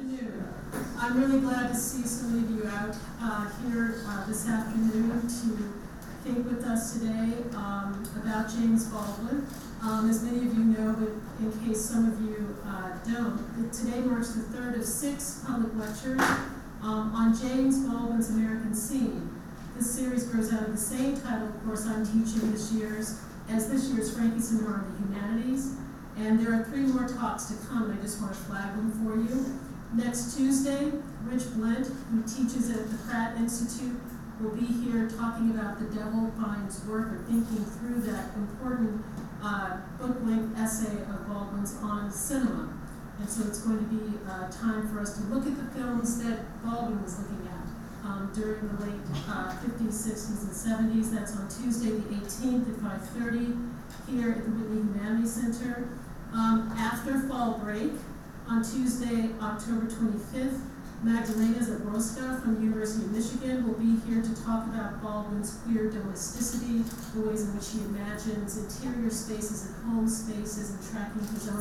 afternoon. I'm really glad to see so many of you out here this afternoon to think with us today about James Baldwin. As many of you know, but in case some of you don't, today marks the third of 6 public lectures on James Baldwin's American Scene. This series grows out of the same title course I'm teaching this year's Frankie Seminar on the Humanities. And there are 3 more talks to come, and I just want to flag them for you. Next Tuesday, Rich Blent, who teaches at the Pratt Institute, will be here talking about The Devil Finds Work, or thinking through that important book-length essay of Baldwin's on cinema. And so it's going to be time for us to look at the films that Baldwin was looking at during the late 50s, 60s, and 70s. That's on Tuesday the 18th at 5:30 here at the Whitney Humanities Center. After fall break, on Tuesday, October 25th, Magdalena Zabrowska from the University of Michigan will be here to talk about Baldwin's queer domesticity, the ways in which he imagines interior spaces and home spaces and tracking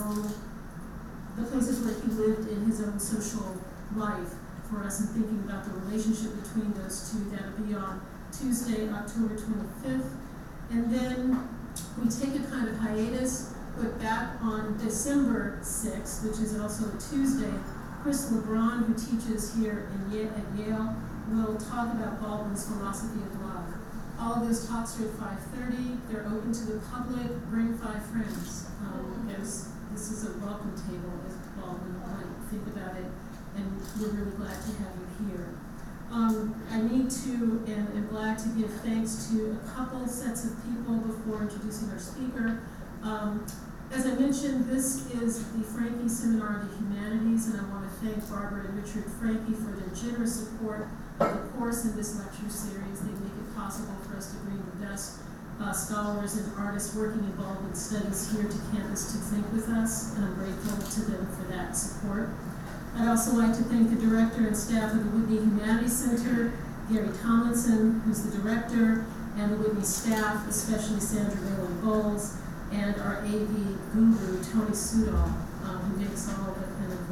the places where he lived in his own social life for us and thinking about the relationship between those two. That'll be on Tuesday, October 25th. And then we take a kind of hiatus, but back on December 6th, which is also a Tuesday, Chris LeBron, who teaches here at Yale, will talk about Baldwin's philosophy of love. All of those talks are at 5:30. They're open to the public. Bring 5 friends. This is a welcome table, as Baldwin might think about it, and we're really glad to have you here. I need to, and am glad to give thanks to a couple sets of people before introducing our speaker. As I mentioned, this is the Frankie Seminar on the Humanities, and I want to thank Barbara and Richard Frankie for their generous support of the course in this lecture series. They make it possible for us to bring the best scholars and artists working in Baldwin studies here to campus to think with us, and I'm grateful to them for that support. I'd also like to thank the director and staff of the Whitney Humanities Center, Gary Tomlinson, who's the director, and the Whitney staff, especially Sandra Valen Bowles, and our AV guru, Tony Sudol, who makes all the kind of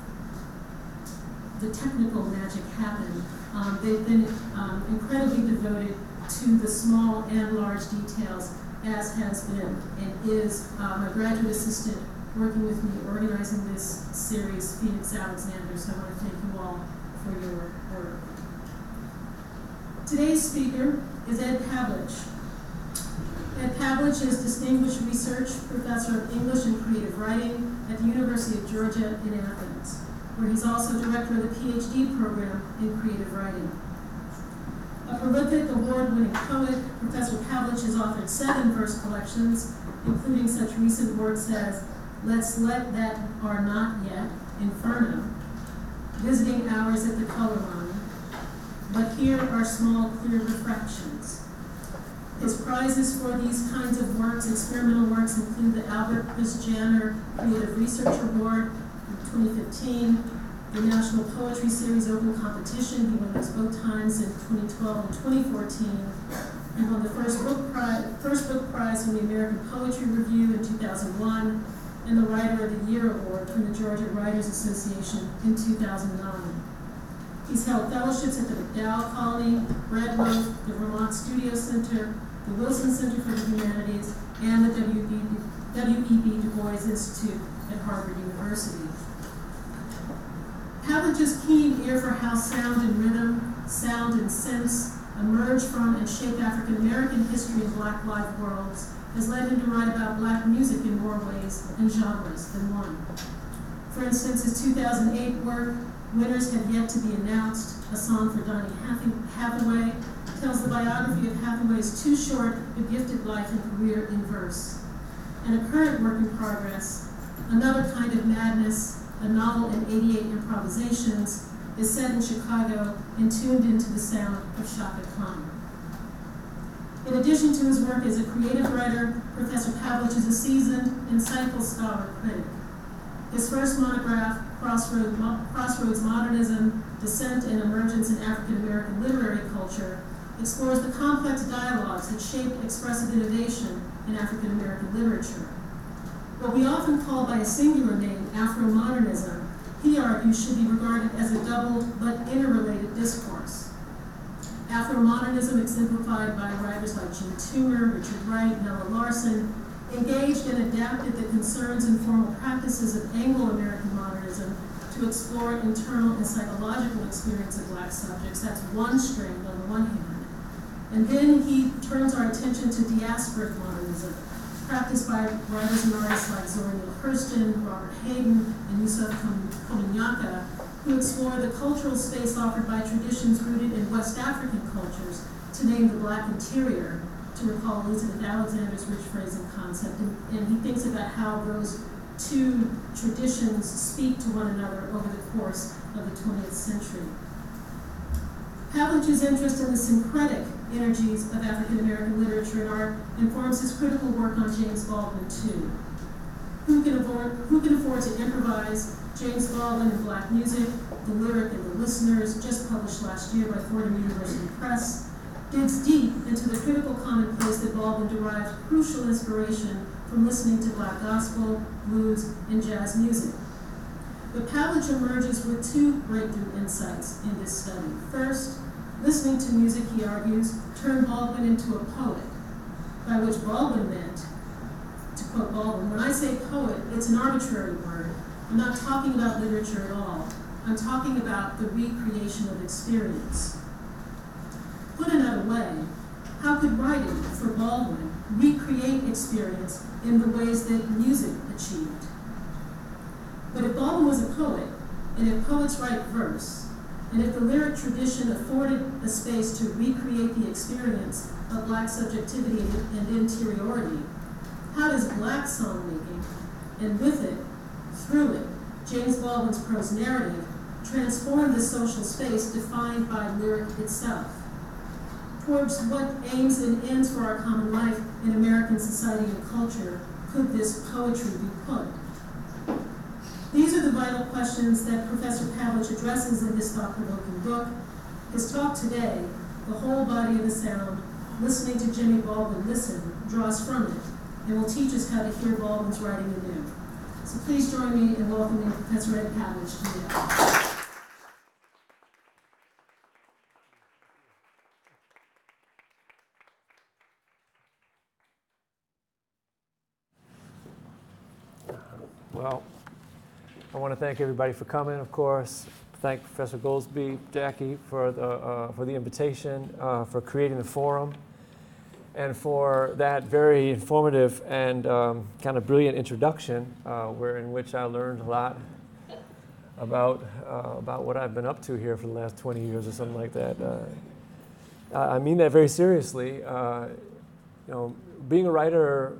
the technical magic happen. They've been incredibly devoted to the small and large details, as has been and is my graduate assistant working with me organizing this series, Phoenix Alexander. So I want to thank you all for your work. Today's speaker is Ed Pavlić. Ed Pavlić is Distinguished Research Professor of English and Creative Writing at the University of Georgia in Athens, where he's also director of the PhD program in Creative Writing. A prolific, award-winning poet, Professor Pavlić has authored 7 verse collections, including such recent works as Let's Let That Are Not Yet, Inferno, Visiting Hours at the Color Line, But Here Are Small Clear Refractions. His prizes for these kinds of works, experimental works, include the Albert Christianer Creative Research Award in 2015, the National Poetry Series Open Competition. He won those both times in 2012 and 2014. He won the first book prize from the American Poetry Review in 2001, and the Writer of the Year Award from the Georgia Writers Association in 2009. He's held fellowships at the MacDowell Colony, Loaf, the Vermont Studio Center, the Willson Center for the Humanities, and the W.E.B. Du Bois Institute at Harvard University. Pavlić's keen ear for how sound and rhythm, sound and sense emerge from and shape African American history in Black life worlds has led him to write about Black music in more ways and genres than one. For instance, his 2008 work, Winners Have Yet to Be Announced, a song for Donny Hathaway, tells the biography of Hathaway's too short but gifted life and career in verse. And a current work in progress, Another Kind of Madness, a novel in 88 improvisations, is set in Chicago and tuned into the sound of Chaka Khan. In addition to his work as a creative writer, Professor Pavlić is a seasoned, insightful scholar critic. His first monograph, Crossroads, Modernism, Dissent and Emergence in African American Literary Culture, explores the complex dialogues that shaped expressive innovation in African American literature. What we often call by a singular name, Afro-Modernism, he argues, should be regarded as a double but interrelated discourse. Afro-modernism, exemplified by writers like Jim Toomer, Richard Wright, Nella Larson, engaged and adapted the concerns and formal practices of Anglo-American modernism to explore internal and psychological experience of black subjects. That's one strand on the one hand. And then he turns our attention to diasporic modernism, practiced by writers and artists like Zora Neale Hurston, Robert Hayden, and Yusuf Komunyakaa, who explore the cultural space offered by traditions rooted in West African cultures, to name the Black interior, to recall Elizabeth Alexander's rich phrasing concept, and he thinks about how those two traditions speak to one another over the course of the 20th century. Pavlić's interest in the syncretic energies of African American literature and art informs his critical work on James Baldwin, too. Who can afford to improvise? James Baldwin and Black Music, The Lyric and the Listeners, just published last year by Fordham University Press, digs deep into the critical commonplace that Baldwin derived crucial inspiration from listening to Black gospel, blues, and jazz music. But Pavlić emerges with two breakthrough insights in this study. First, listening to music, he argues, turned Baldwin into a poet, by which Baldwin meant, to quote Baldwin, when I say poet, it's an arbitrary word. I'm not talking about literature at all. I'm talking about the recreation of experience. Put another way, how could writing, for Baldwin, recreate experience in the ways that music achieved? But if Baldwin was a poet, and if poets write verse, and if the lyric tradition afforded a space to recreate the experience of Black subjectivity and interiority, how does Black songmaking, and with it, through it, James Baldwin's prose narrative, transform the social space defined by lyric itself? Towards what aims and ends for our common life in American society and culture could this poetry be put? These are the vital questions that Professor Pavlić addresses in this thought-provoking book. His talk today, The Whole Body of the Sound, Listening to Jimmy Baldwin Listen, draws from it, and will teach us how to hear Baldwin's writing anew. So please join me in welcoming Professor Ed Pavlić to Yale. Well, I want to thank everybody for coming, of course. Thank Professor Goldsby, Jackie, for the invitation, for creating the forum, and for that very informative and kind of brilliant introduction, in which I learned a lot about what I've been up to here for the last 20 years or something like that. I mean that very seriously. Being a writer.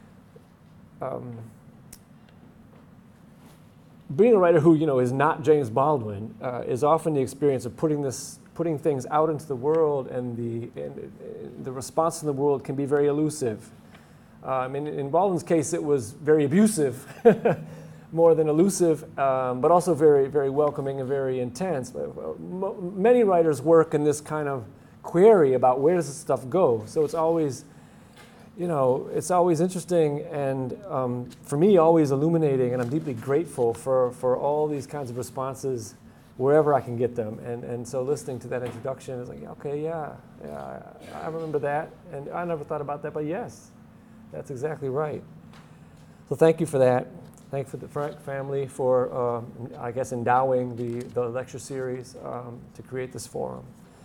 Being a writer who is not James Baldwin is often the experience of putting things out into the world, and the response in the world can be very elusive. In Baldwin's case, it was very abusive, more than elusive, but also very, very welcoming and very intense. Many writers work in this kind of query about where does this stuff go. So it's always interesting and, for me, always illuminating, and I'm deeply grateful for all these kinds of responses wherever I can get them. And so listening to that introduction is like, okay, yeah, I remember that, and I never thought about that, but yes, that's exactly right. So thank you for that. Thank you for the Frank family for, I guess, endowing the lecture series to create this forum.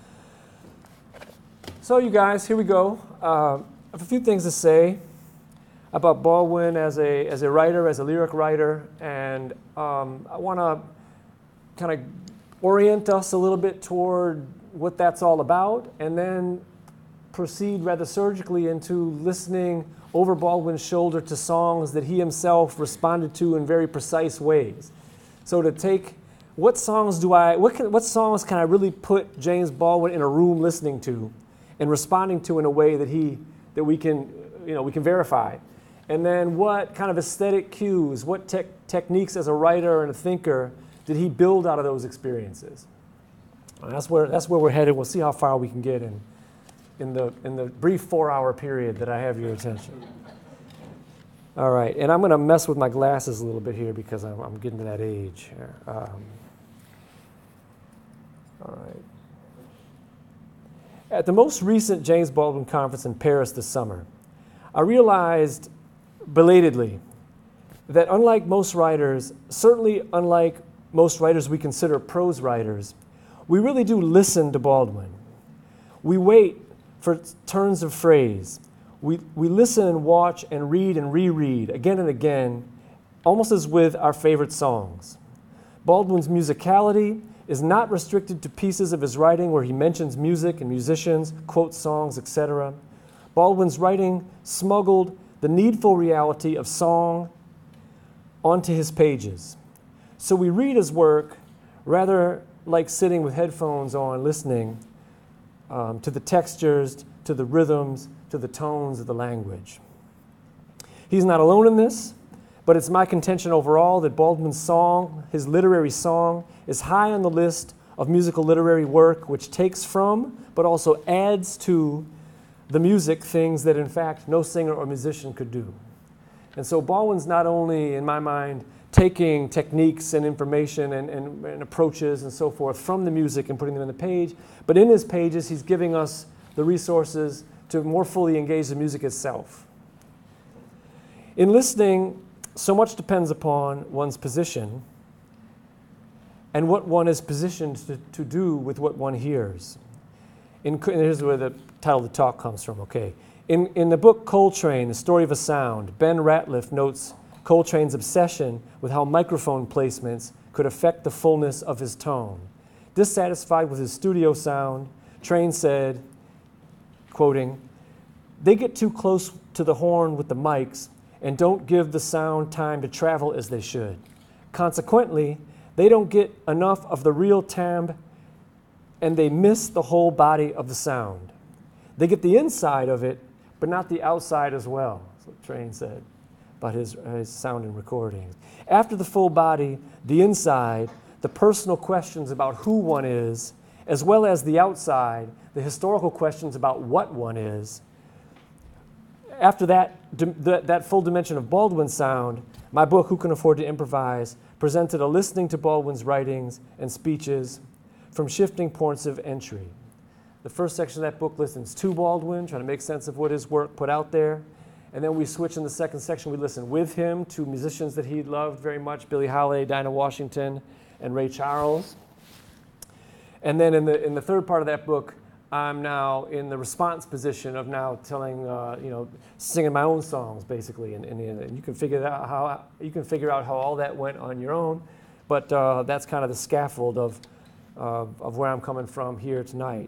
So you guys, here we go. I have a few things to say about Baldwin as a writer, as a lyric writer, and I want to kind of orient us a little bit toward what that's all about, and then proceed rather surgically into listening over Baldwin's shoulder to songs that he himself responded to in very precise ways. So to take what songs can I really put James Baldwin in a room listening to and responding to in a way that we can verify. And then what kind of aesthetic cues, what techniques as a writer and a thinker did he build out of those experiences? And that's where we're headed. We'll see how far we can get in the brief 4-hour period that I have your attention. All right, and I'm going to mess with my glasses a little bit here because I'm getting to that age here. All right. At the most recent James Baldwin conference in Paris this summer, I realized belatedly that unlike most writers, certainly unlike most writers we consider prose writers, we really do listen to Baldwin. We wait for turns of phrase. We listen and watch and read and reread again and again, almost as with our favorite songs. Baldwin's musicality is not restricted to pieces of his writing where he mentions music and musicians, quotes songs, etc. Baldwin's writing smuggled the needful reality of song onto his pages. So we read his work rather like sitting with headphones on, listening to the textures, to the rhythms, to the tones of the language. He's not alone in this, but it's my contention overall that Baldwin's song, his literary song, is high on the list of musical literary work which takes from, but also adds to, the music things that in fact no singer or musician could do. And so Baldwin's not only, in my mind, taking techniques and information and approaches and so forth from the music and putting them in the page, but in his pages he's giving us the resources to more fully engage the music itself. In listening, so much depends upon one's position and what one is positioned to do with what one hears. Here's where the title of the talk comes from, okay. In the book Coltrane, The Story of a Sound, Ben Ratliff notes Coltrane's obsession with how microphone placements could affect the fullness of his tone. Dissatisfied with his studio sound, Train said, quoting, "They get too close to the horn with the mics and don't give the sound time to travel as they should. Consequently, they don't get enough of the real timbre and they miss the whole body of the sound. They get the inside of it, but not the outside as well," that's what Train said about his sound and recordings. After the full body, the inside, the personal questions about who one is, as well as the outside, the historical questions about what one is. After that full dimension of Baldwin's sound, my book, Who Can Afford to Improvise, presented a listening to Baldwin's writings and speeches from shifting points of entry. The first section of that book listens to Baldwin, trying to make sense of what his work put out there. And then we switch in the second section, we listen with him to musicians that he loved very much, Billie Holiday, Dinah Washington, and Ray Charles. And then in the third part of that book, I'm now in the response position of now telling, singing my own songs basically, and you can figure out how all that went on your own, but that's kind of the scaffold of where I'm coming from here tonight.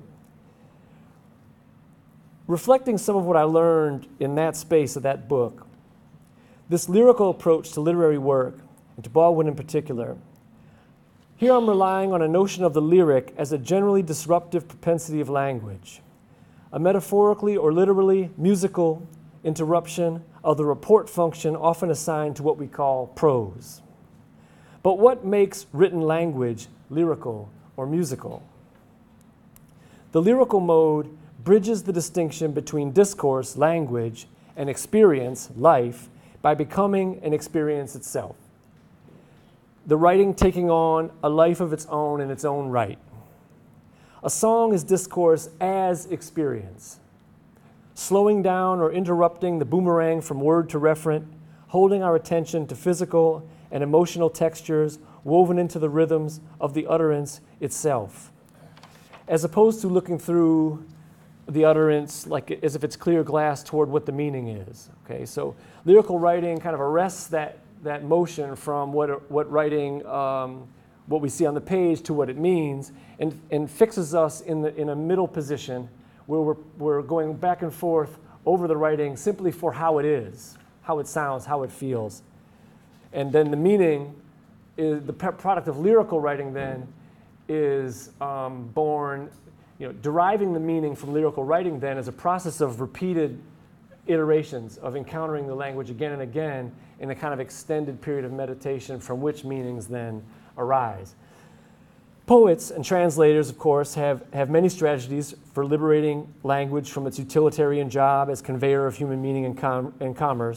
Reflecting some of what I learned in that space of that book, this lyrical approach to literary work, and to Baldwin in particular, here I'm relying on a notion of the lyric as a generally disruptive propensity of language, a metaphorically or literally musical interruption of the report function often assigned to what we call prose. But what makes written language lyrical or musical? The lyrical mode bridges the distinction between discourse, language, and experience, life, by becoming an experience itself. The writing taking on a life of its own in its own right. A song is discourse as experience, slowing down or interrupting the boomerang from word to referent, holding our attention to physical and emotional textures woven into the rhythms of the utterance itself, as opposed to looking through the utterance like as if it's clear glass toward what the meaning is. Okay, so lyrical writing kind of arrests that motion from what writing, what we see on the page to what it means, and fixes us in a middle position where we're going back and forth over the writing simply for how it is, how it sounds, how it feels. And then the meaning, is the product of lyrical writing then is born, deriving the meaning from lyrical writing then is a process of repeated iterations of encountering the language again and again in a kind of extended period of meditation from which meanings then arise. Poets and translators, of course, have many strategies for liberating language from its utilitarian job as conveyor of human meaning and commerce,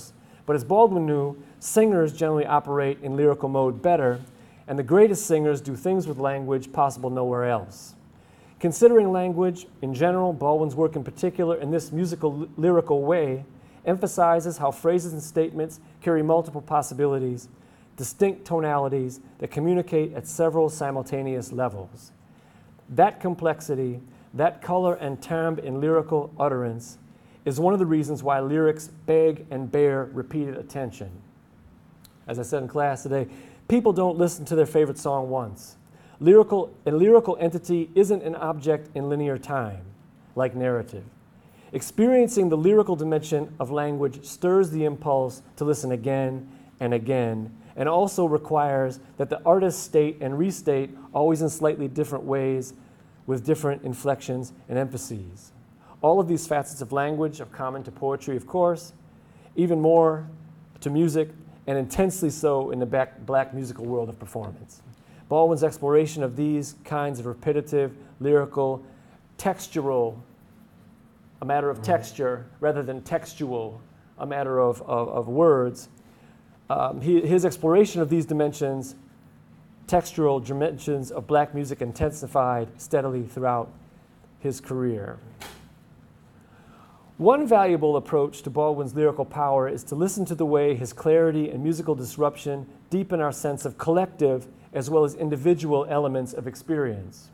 But as Baldwin knew, singers generally operate in lyrical mode better, and the greatest singers do things with language possible nowhere else. Considering language in general, Baldwin's work in particular, in this musical lyrical way, emphasizes how phrases and statements carry multiple possibilities, distinct tonalities that communicate at several simultaneous levels. That complexity, that color and timbre in lyrical utterance is one of the reasons why lyrics beg and bear repeated attention. As I said in class today, people don't listen to their favorite song once. A lyrical entity isn't an object in linear time, like narrative. Experiencing the lyrical dimension of language stirs the impulse to listen again and again, and also requires that the artist state and restate always in slightly different ways with different inflections and emphases. All of these facets of language are common to poetry, of course, even more to music, and intensely so in the black musical world of performance. Baldwin's exploration of these kinds of repetitive, lyrical, textural, a matter of texture rather than textual, a matter of words, his exploration of these dimensions, textural dimensions of black music, intensified steadily throughout his career. One valuable approach to Baldwin's lyrical power is to listen to the way his clarity and musical disruption deepen our sense of collective as well as individual elements of experience.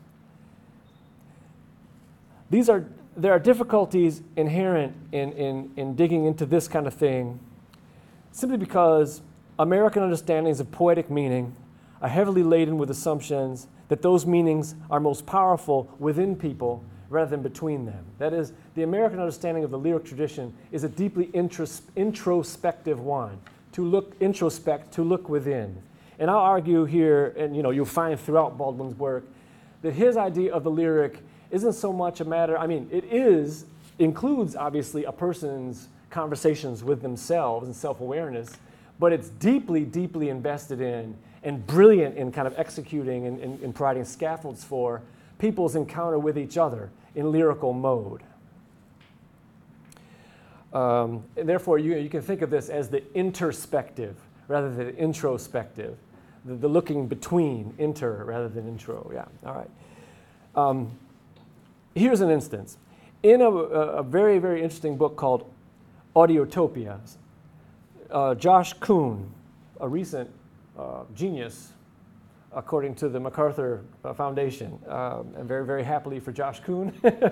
There are difficulties inherent in digging into this kind of thing simply because American understandings of poetic meaning are heavily laden with assumptions that those meanings are most powerful within people rather than between them. That is, the American understanding of the lyric tradition is a deeply introspective one, to look within. And I'll argue here, and you'll find throughout Baldwin's work, that his idea of the lyric isn't so much a matter, it includes obviously a person's conversations with themselves and self-awareness, but it's deeply, deeply invested in and brilliant in kind of executing and providing scaffolds for people's encounter with each other in lyrical mode. And therefore, you can think of this as the introspective rather than introspective, the looking between, inter rather than intro. Yeah, all right. Here's an instance. In a very, very interesting book called Audiotopia, Josh Kuhn, a recent genius, according to the MacArthur Foundation, and very, very happily for Josh Kuhn.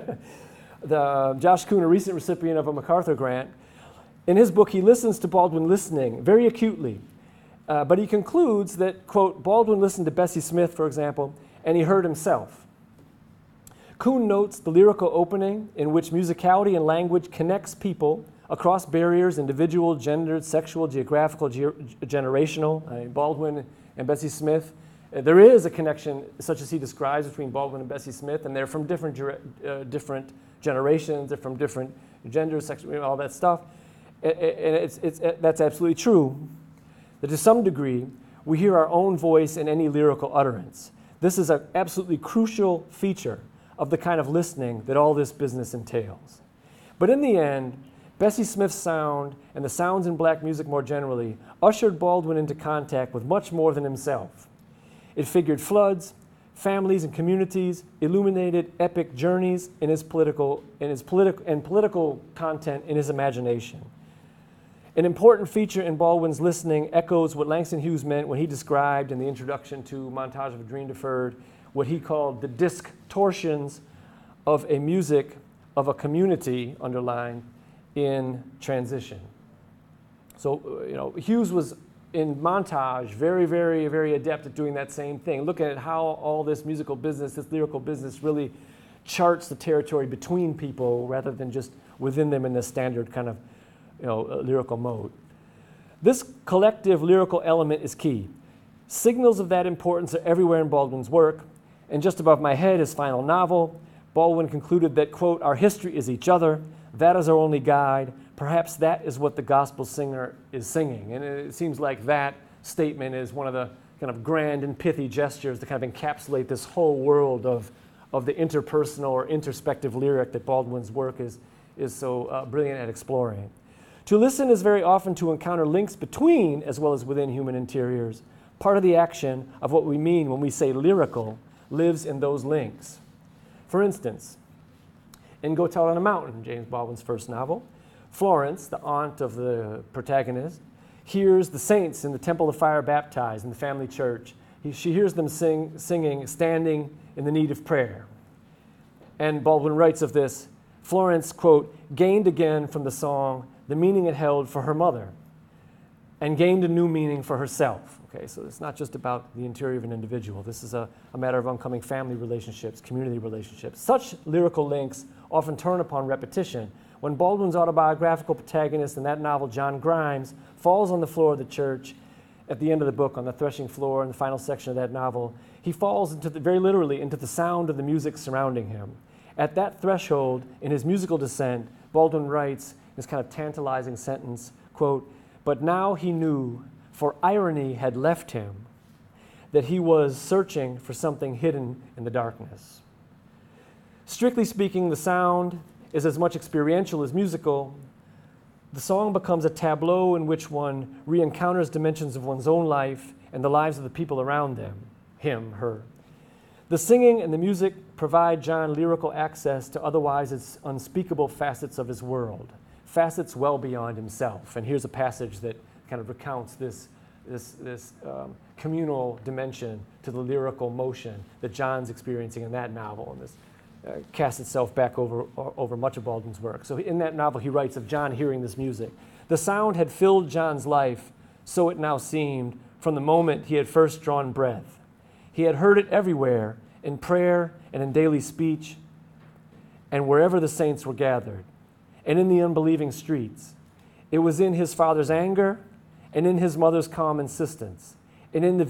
Josh Kuhn, a recent recipient of a MacArthur grant, in his book, he listens to Baldwin listening very acutely, but he concludes that, quote, Baldwin listened to Bessie Smith, for example, and he heard himself. Kuhn notes the lyrical opening in which musicality and language connects people across barriers, individual, gendered, sexual, geographical, generational. Baldwin and Bessie Smith. There is a connection, such as he describes, between Baldwin and Bessie Smith, and they're from different generations, they're from different genders, sexual, all that stuff. And that's absolutely true. That to some degree, we hear our own voice in any lyrical utterance. This is an absolutely crucial feature of the kind of listening that all this business entails. But in the end, Bessie Smith's sound, and the sounds in black music more generally, ushered Baldwin into contact with much more than himself. It figured floods, families and communities, illuminated epic journeys in his political content in his imagination. An important feature in Baldwin's listening echoes what Langston Hughes meant when he described in the introduction to Montage of a Dream Deferred what he called the distortions of a music of a community, underlined, in transition. So, Hughes was in Montage very, very, very adept at doing that same thing, looking at how all this musical business, this lyrical business really charts the territory between people rather than just within them in the standard kind of lyrical mode. This collective lyrical element is key. Signals of that importance are everywhere in Baldwin's work, and just above my head, his final novel, Baldwin concluded that, quote, our history is each other, that is our only guide, perhaps that is what the gospel singer is singing. And it seems like that statement is one of the kind of grand and pithy gestures to kind of encapsulate this whole world of the interpersonal or introspective lyric that Baldwin's work is so brilliant at exploring. To listen is very often to encounter links between as well as within human interiors. Part of the action of what we mean when we say lyrical lives in those links. For instance, in Go Tell It on a Mountain, James Baldwin's first novel, Florence, the aunt of the protagonist, hears the saints in the Temple of Fire baptized in the family church. She hears them singing, standing in the need of prayer. And Baldwin writes of this, Florence, quote, gained again from the song the meaning it held for her mother and gained a new meaning for herself. Okay, so it's not just about the interior of an individual. This is a matter of oncoming family relationships, community relationships. Such lyrical links often turn upon repetition. When Baldwin's autobiographical protagonist in that novel, John Grimes, falls on the floor of the church at the end of the book, on the threshing floor in the final section of that novel, he falls very literally into the sound of the music surrounding him. At that threshold in his musical descent, Baldwin writes this kind of tantalizing sentence, quote, but now he knew, for irony had left him, that he was searching for something hidden in the darkness. Strictly speaking, the sound is as much experiential as musical. The song becomes a tableau in which one re-encounters dimensions of one's own life and the lives of the people around them, him, her. The singing and the music provide John lyrical access to otherwise unspeakable facets of his world, facets well beyond himself. And here's a passage that kind of recounts this communal dimension to the lyrical motion that John's experiencing in that novel, and this casts itself back over much of Baldwin's work. So in that novel, he writes of John hearing this music. The sound had filled John's life, so it now seemed, from the moment he had first drawn breath. He had heard it everywhere, in prayer and in daily speech, and wherever the saints were gathered, and in the unbelieving streets. It was in his father's anger, and in his mother's calm insistence, and in the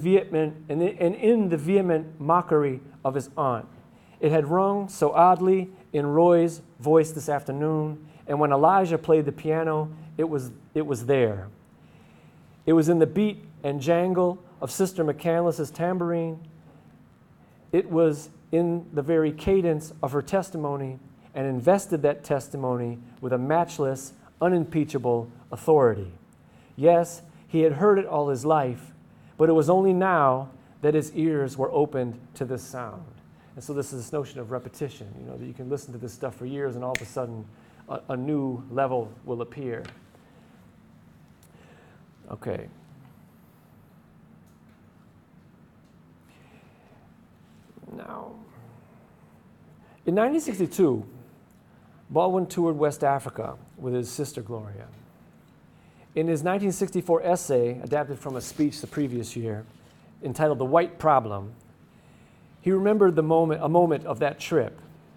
vehement mockery of his aunt. It had rung so oddly in Roy's voice this afternoon, and when Elijah played the piano, it was there. It was in the beat and jangle of Sister McCandless's tambourine. It was in the very cadence of her testimony, and invested that testimony with a matchless, unimpeachable authority. Yes, he had heard it all his life, but it was only now that his ears were opened to this sound. And so this is this notion of repetition, that you can listen to this stuff for years and all of a sudden a new level will appear. Okay. Now, in 1962, Baldwin toured West Africa with his sister Gloria. In his 1964 essay, adapted from a speech the previous year, entitled The White Problem, he remembered a moment of that trip.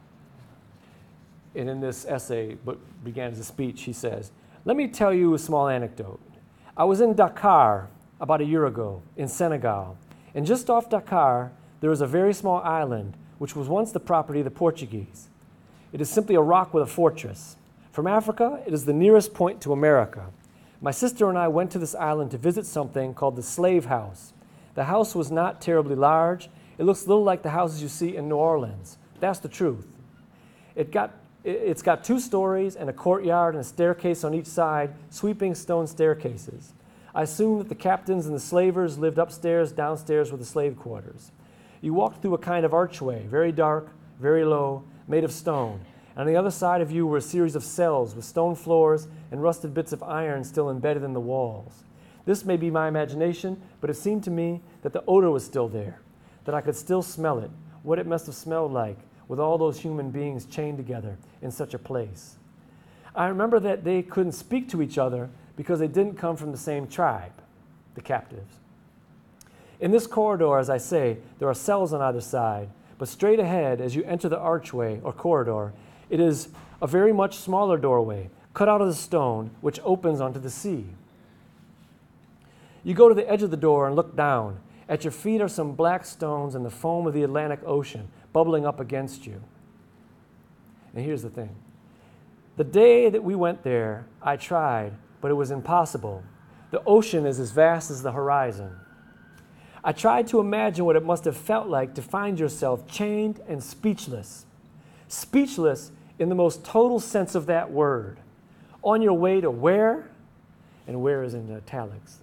And in this essay, what began as a speech, he says, let me tell you a small anecdote. I was in Dakar about a year ago, in Senegal, and just off Dakar, there is a very small island, which was once the property of the Portuguese. It is simply a rock with a fortress. From Africa, it is the nearest point to America. My sister and I went to this island to visit something called the Slave House. The house was not terribly large. It looks a little like the houses you see in New Orleans. That's the truth. It's got 2 stories and a courtyard and a staircase on each side, sweeping stone staircases. I assume that the captains and the slavers lived upstairs, downstairs were the slave quarters. You walked through a kind of archway, very dark, very low, made of stone. And on the other side of you were a series of cells with stone floors and rusted bits of iron still embedded in the walls. This may be my imagination, but it seemed to me that the odor was still there, that I could still smell it, what it must have smelled like with all those human beings chained together in such a place. I remember that they couldn't speak to each other because they didn't come from the same tribe, the captives. In this corridor, as I say, there are cells on either side, but straight ahead, as you enter the archway or corridor, it is a very much smaller doorway, cut out of the stone, which opens onto the sea. You go to the edge of the door and look down. At your feet are some black stones and the foam of the Atlantic Ocean bubbling up against you. And here's the thing. The day that we went there, I tried, but it was impossible. The ocean is as vast as the horizon. I tried to imagine what it must have felt like to find yourself chained and speechless. Speechless in the most total sense of that word. On your way to where? And where is in the italics.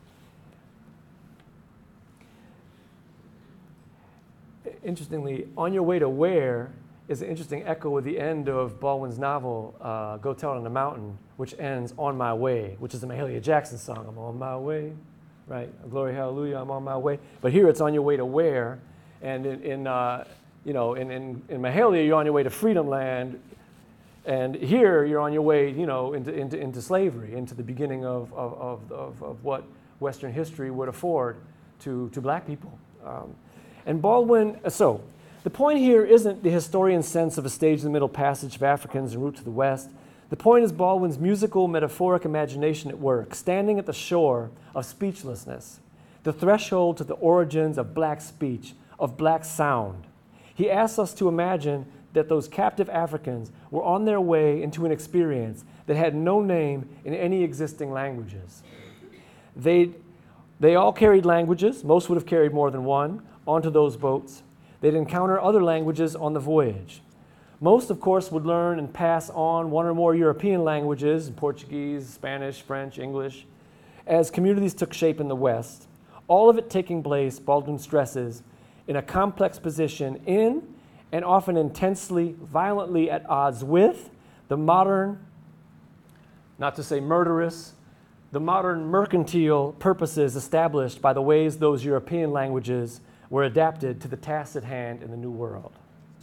Interestingly, on your way to where is an interesting echo at the end of Baldwin's novel, Go Tell It on the Mountain, which ends on my way, which is a Mahalia Jackson song. I'm on my way, right? Glory, hallelujah, I'm on my way. But here it's on your way to where, and in Mahalia you're on your way to freedom land, and here you're on your way, into slavery, into the beginning of what Western history would afford to black people. And Baldwin, so the point here isn't the historian's sense of a stage-in-the-middle passage of Africans en route to the West. The point is Baldwin's musical, metaphoric imagination at work, standing at the shore of speechlessness, the threshold to the origins of black speech, of black sound. He asks us to imagine that those captive Africans were on their way into an experience that had no name in any existing languages. They all carried languages, most would have carried more than one, onto those boats. They'd encounter other languages on the voyage. Most, of course, would learn and pass on one or more European languages, Portuguese, Spanish, French, English, as communities took shape in the West. All of it taking place, Baldwin stresses, in a complex position in, and often intensely, violently at odds with, the modern, not to say murderous, the modern mercantile purposes established by the ways those European languages were adapted to the task at hand in the New World.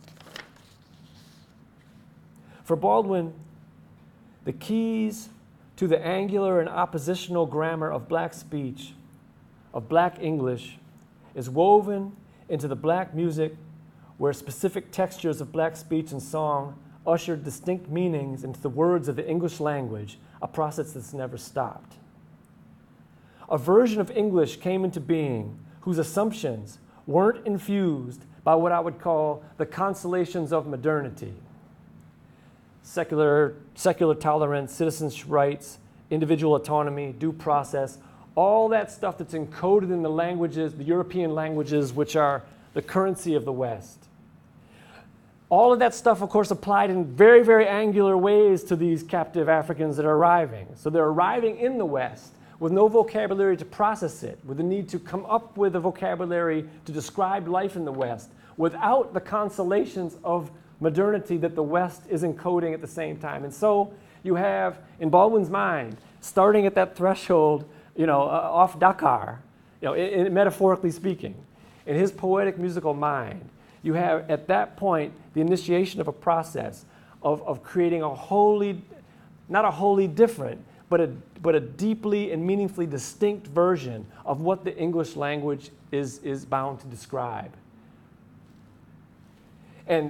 For Baldwin, the keys to the angular and oppositional grammar of black speech, of black English, is woven into the black music where specific textures of black speech and song ushered distinct meanings into the words of the English language, a process that's never stopped. A version of English came into being whose assumptions weren't infused by what I would call the consolations of modernity. Secular tolerance, citizens' rights, individual autonomy, due process, all that stuff that's encoded in the languages, the European languages, which are the currency of the West. All of that stuff, of course, applied in very, very angular ways to these captive Africans that are arriving. So they're arriving in the West with no vocabulary to process it, with the need to come up with a vocabulary to describe life in the West, without the consolations of modernity that the West is encoding at the same time. And so you have, in Baldwin's mind, starting at that threshold, off Dakar, metaphorically speaking, in his poetic musical mind, you have at that point the initiation of a process of creating a wholly, not a wholly different, but a deeply and meaningfully distinct version of what the English language is bound to describe. And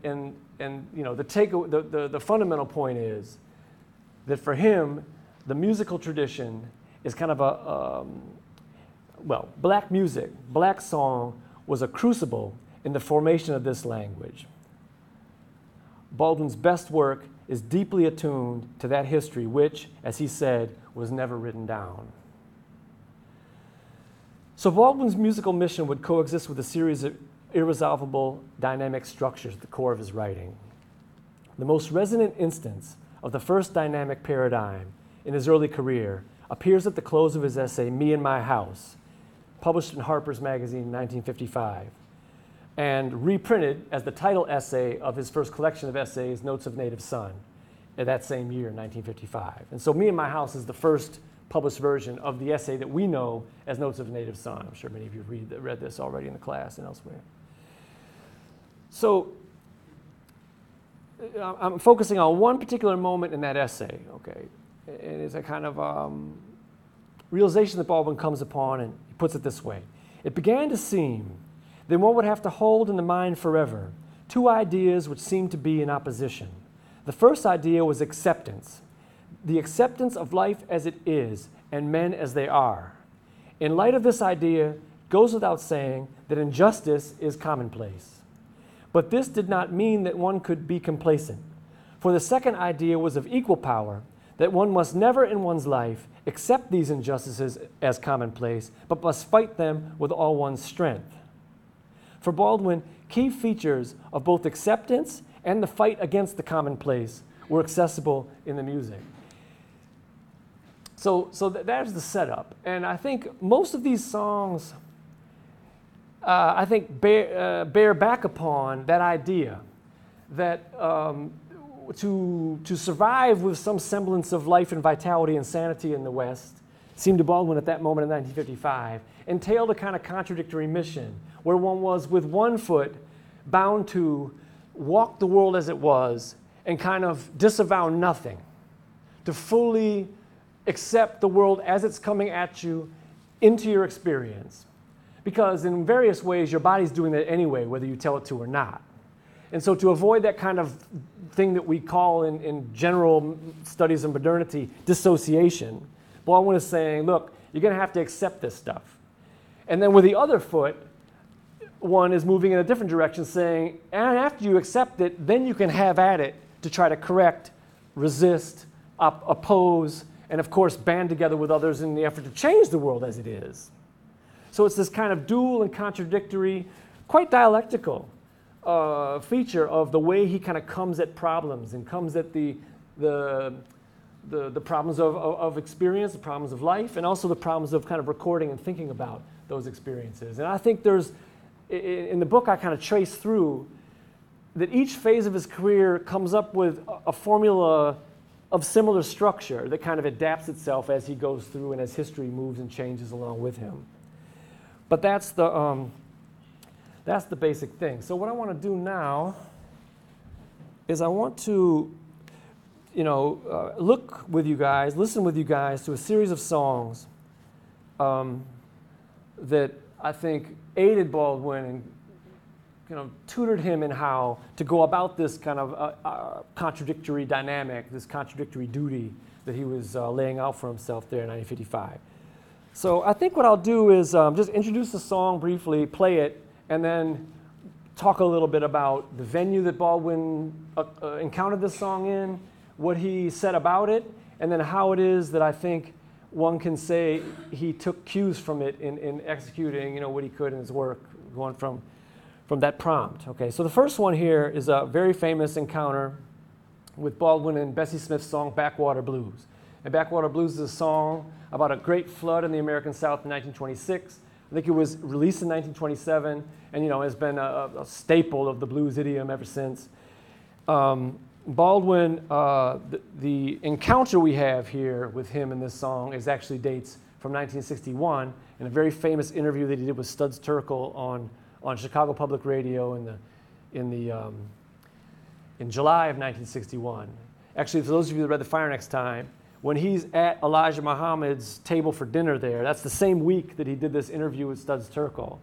the fundamental point is that for him, the musical tradition is kind of black music, black song was a crucible in the formation of this language. Baldwin's best work is deeply attuned to that history, which, as he said, was never written down. So Baldwin's musical mission would coexist with a series of irresolvable dynamic structures at the core of his writing. The most resonant instance of the first dynamic paradigm in his early career appears at the close of his essay, Me and My House, published in Harper's Magazine in 1955, and reprinted as the title essay of his first collection of essays, Notes of Native Son, in that same year, 1955. And so Me and My House is the first published version of the essay that we know as Notes of Native Son. I'm sure many of you read this already in the class and elsewhere. So I'm focusing on one particular moment in that essay, okay? And it's a kind of realization that Baldwin comes upon, and he puts it this way. It began to seem that one would have to hold in the mind forever two ideas which seemed to be in opposition. The first idea was acceptance, the acceptance of life as it is and men as they are. In light of this idea, it goes without saying that injustice is commonplace. But this did not mean that one could be complacent, for the second idea was of equal power, that one must never in one's life accept these injustices as commonplace, but must fight them with all one's strength. For Baldwin, key features of both acceptance and the fight against the commonplace were accessible in the music. There's the setup. And I think most of these songs, I think, bear back upon that idea that to survive with some semblance of life and vitality and sanity in the West seemed to Baldwin at that moment in 1955 entailed a kind of contradictory mission where one was with one foot bound to walk the world as it was and kind of disavow nothing, to fully accept the world as it's coming at you into your experience. Because in various ways, your body's doing that anyway, whether you tell it to or not. And so to avoid that kind of thing that we call in general studies of modernity, dissociation, Baldwin is saying, look, you're going to have to accept this stuff. And then with the other foot, one is moving in a different direction, saying, and after you accept it, then you can have at it to try to correct, resist, oppose, and of course band together with others in the effort to change the world as it is. So it's this kind of dual and contradictory, quite dialectical feature of the way he kind of comes at problems and comes at the problems of experience, the problems of life, and also the problems of kind of recording and thinking about those experiences. And I think there's, in the book I kind of trace through that each phase of his career comes up with a formula of similar structure that kind of adapts itself as he goes through and as history moves and changes along with him. But that's the basic thing. So what I want to do now is I want to, look with you guys, listen with you guys to a series of songs that I think aided Baldwin and tutored him in how to go about this kind of contradictory dynamic, this contradictory duty that he was laying out for himself there in 1955. So I think what I'll do is just introduce the song briefly, play it, and then talk a little bit about the venue that Baldwin encountered this song in, what he said about it, and then how it is that I think one can say he took cues from it in executing what he could in his work, going from that prompt. Okay, so the first one here is a very famous encounter with Baldwin and Bessie Smith's song Backwater Blues. And Backwater Blues is a song about a great flood in the American South in 1926. I think it was released in 1927 and has been a staple of the blues idiom ever since. Baldwin, the encounter we have here with him in this song actually dates from 1961 in a very famous interview that he did with Studs Terkel on Chicago Public Radio in July of 1961. Actually, for those of you that read The Fire Next Time, when he's at Elijah Muhammad's table for dinner there, that's the same week that he did this interview with Studs Terkel.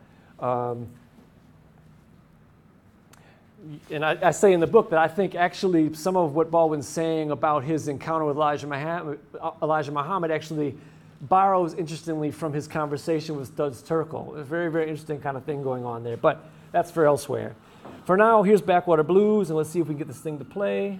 And I say in the book that I think actually some of what Baldwin's saying about his encounter with Elijah Muhammad actually borrows, interestingly, from his conversation with Studs Terkel. A very, very interesting kind of thing going on there, but that's for elsewhere. For now, here's Backwater Blues, and let's see if we can get this thing to play.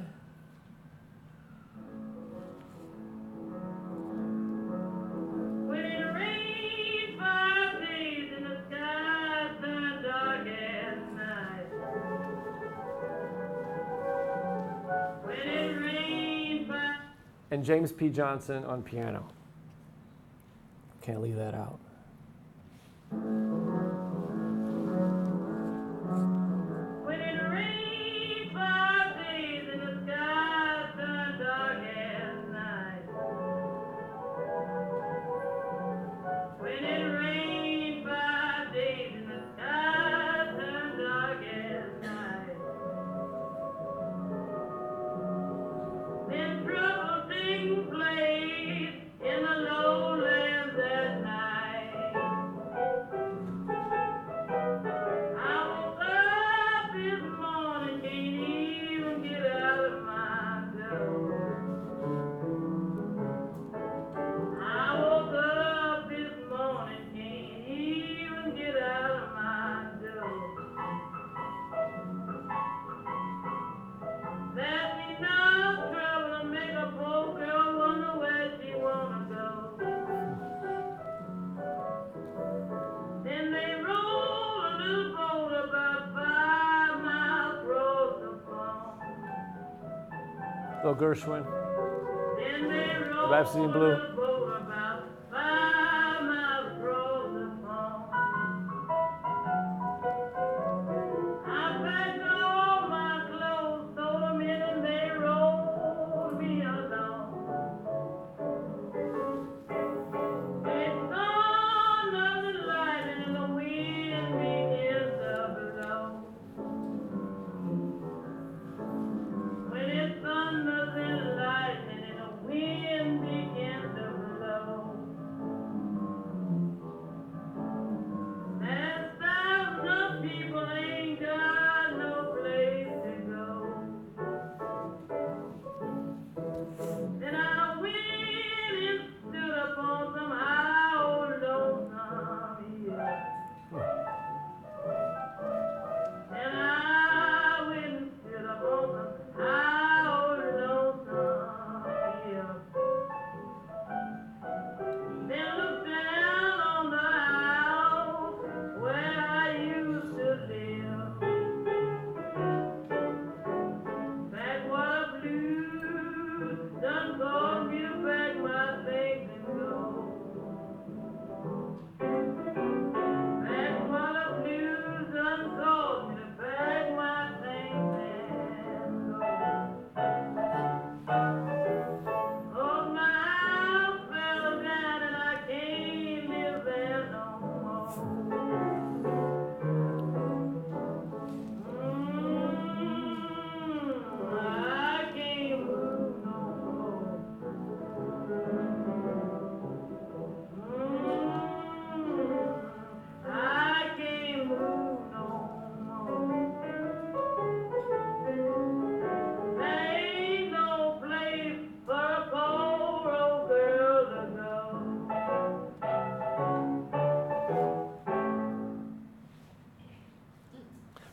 And James P. Johnson on piano. Can't leave that out. When it rains 5 days and the sky turns dark as night. When it rains 5 days and the sky turns dark as night. Then trouble takes place in the lowlands at night. I woke up this morning, can't even get out of my door. I woke up this morning, can't even get out of my door. That means no trouble to make a poor girl wonder where she wanna go. Then they roll a little boat about 5 miles across the pond. Little Gershwin. Then they roll Rhapsody in a Blue. little boat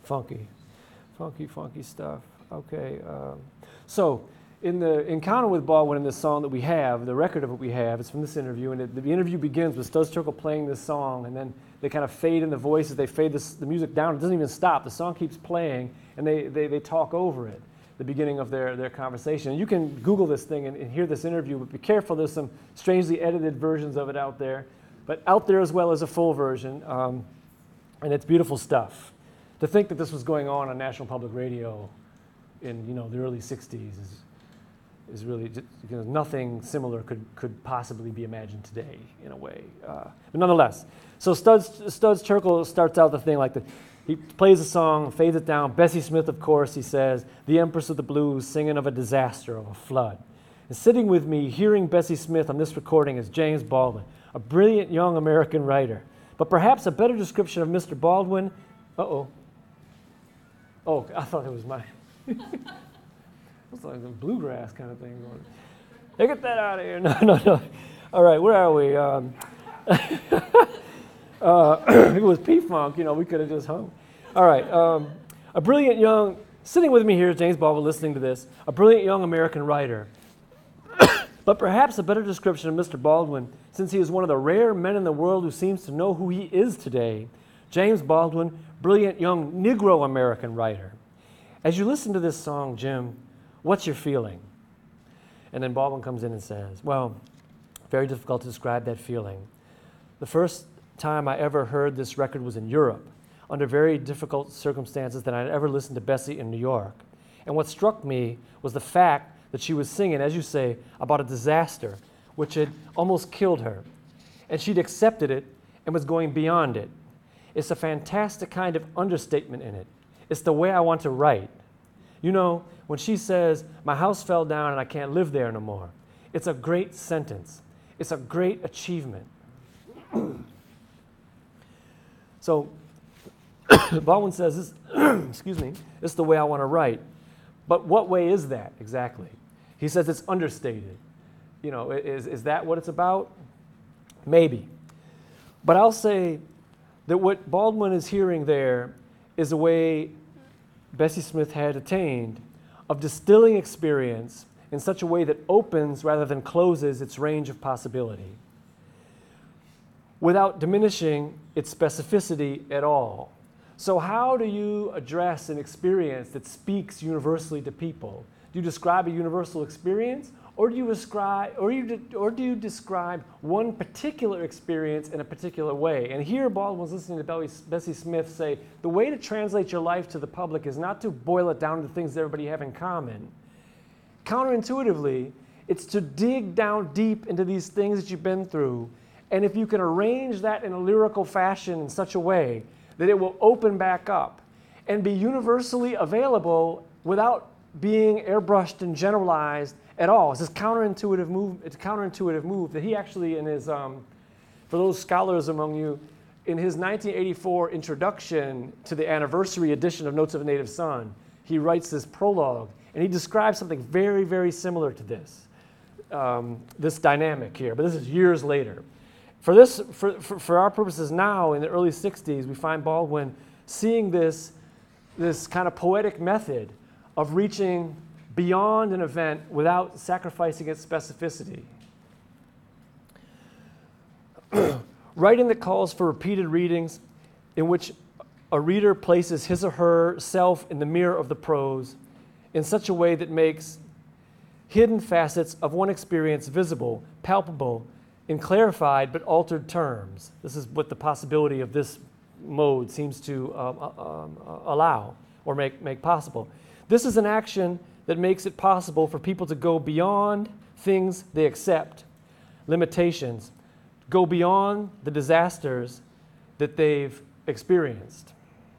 Funky stuff. Okay, so in the encounter with Baldwin in this song that we have, the record of what we have, it's from this interview, and the interview begins with Studs Terkel playing this song, and then they kind of fade in the voices, they fade the music down, it doesn't even stop, the song keeps playing, and they talk over it, the beginning of their conversation. And you can Google this thing and hear this interview, but be careful, there's some strangely edited versions of it out there, but out there as well as a full version, and it's beautiful stuff. To think that this was going on National Public Radio in the early 60s is really, nothing similar could possibly be imagined today in a way. But nonetheless, so Studs Terkel starts out the thing like that. He plays a song, fades it down. Bessie Smith, of course, he says, the Empress of the Blues, singing of a disaster, of a flood. And sitting with me, hearing Bessie Smith on this recording is James Baldwin, a brilliant young American writer. But perhaps a better description of Mr. Baldwin, Oh, I thought it was mine. It's like a bluegrass kind of thing going. Hey, get that out of here. No. All right, where are we? If it was P-Funk, we could have just hung. All right, a brilliant young, sitting with me here is James Baldwin listening to this, a brilliant young American writer. But perhaps a better description of Mr. Baldwin, since he is one of the rare men in the world who seems to know who he is today. James Baldwin, brilliant young Negro American writer. As you listen to this song, Jim, what's your feeling? And then Baldwin comes in and says, well, very difficult to describe that feeling. The first time I ever heard this record was in Europe, under very difficult circumstances that I'd ever listened to Bessie in New York. And what struck me was the fact that she was singing, as you say, about a disaster which had almost killed her. And she'd accepted it and was going beyond it. It's a fantastic kind of understatement in it. It's the way I want to write. When she says, my house fell down and I can't live there no more, it's a great sentence. It's a great achievement. So Baldwin says, this, excuse me, this is the way I want to write. But what way is that exactly? He says it's understated. Is that what it's about? Maybe. But I'll say that what Baldwin is hearing there is a way Bessie Smith had attained of distilling experience in such a way that opens rather than closes its range of possibility, without diminishing its specificity at all. So how do you address an experience that speaks universally to people? Do you describe a universal experience, or do you describe one particular experience in a particular way? And here Baldwin's listening to Bessie Smith say, the way to translate your life to the public is not to boil it down to things that everybody have in common. Counterintuitively, it's to dig down deep into these things that you've been through, and if you can arrange that in a lyrical fashion in such a way that it will open back up and be universally available without being airbrushed and generalized at all. It's this counterintuitive move that he actually, in his, for those scholars among you, in his 1984 introduction to the anniversary edition of Notes of a Native Son, he writes this prologue, and he describes something very, very similar to this, this dynamic here, but this is years later. For our purposes now, in the early 60s, we find Baldwin seeing this kind of poetic method of reaching beyond an event without sacrificing its specificity. Writing that calls for repeated readings in which a reader places his or herself in the mirror of the prose in such a way that makes hidden facets of one experience visible, palpable, in clarified but altered terms. This is what the possibility of this mode seems to allow or make possible. This is an action that makes it possible for people to go beyond things they accept, limitations, go beyond the disasters that they've experienced.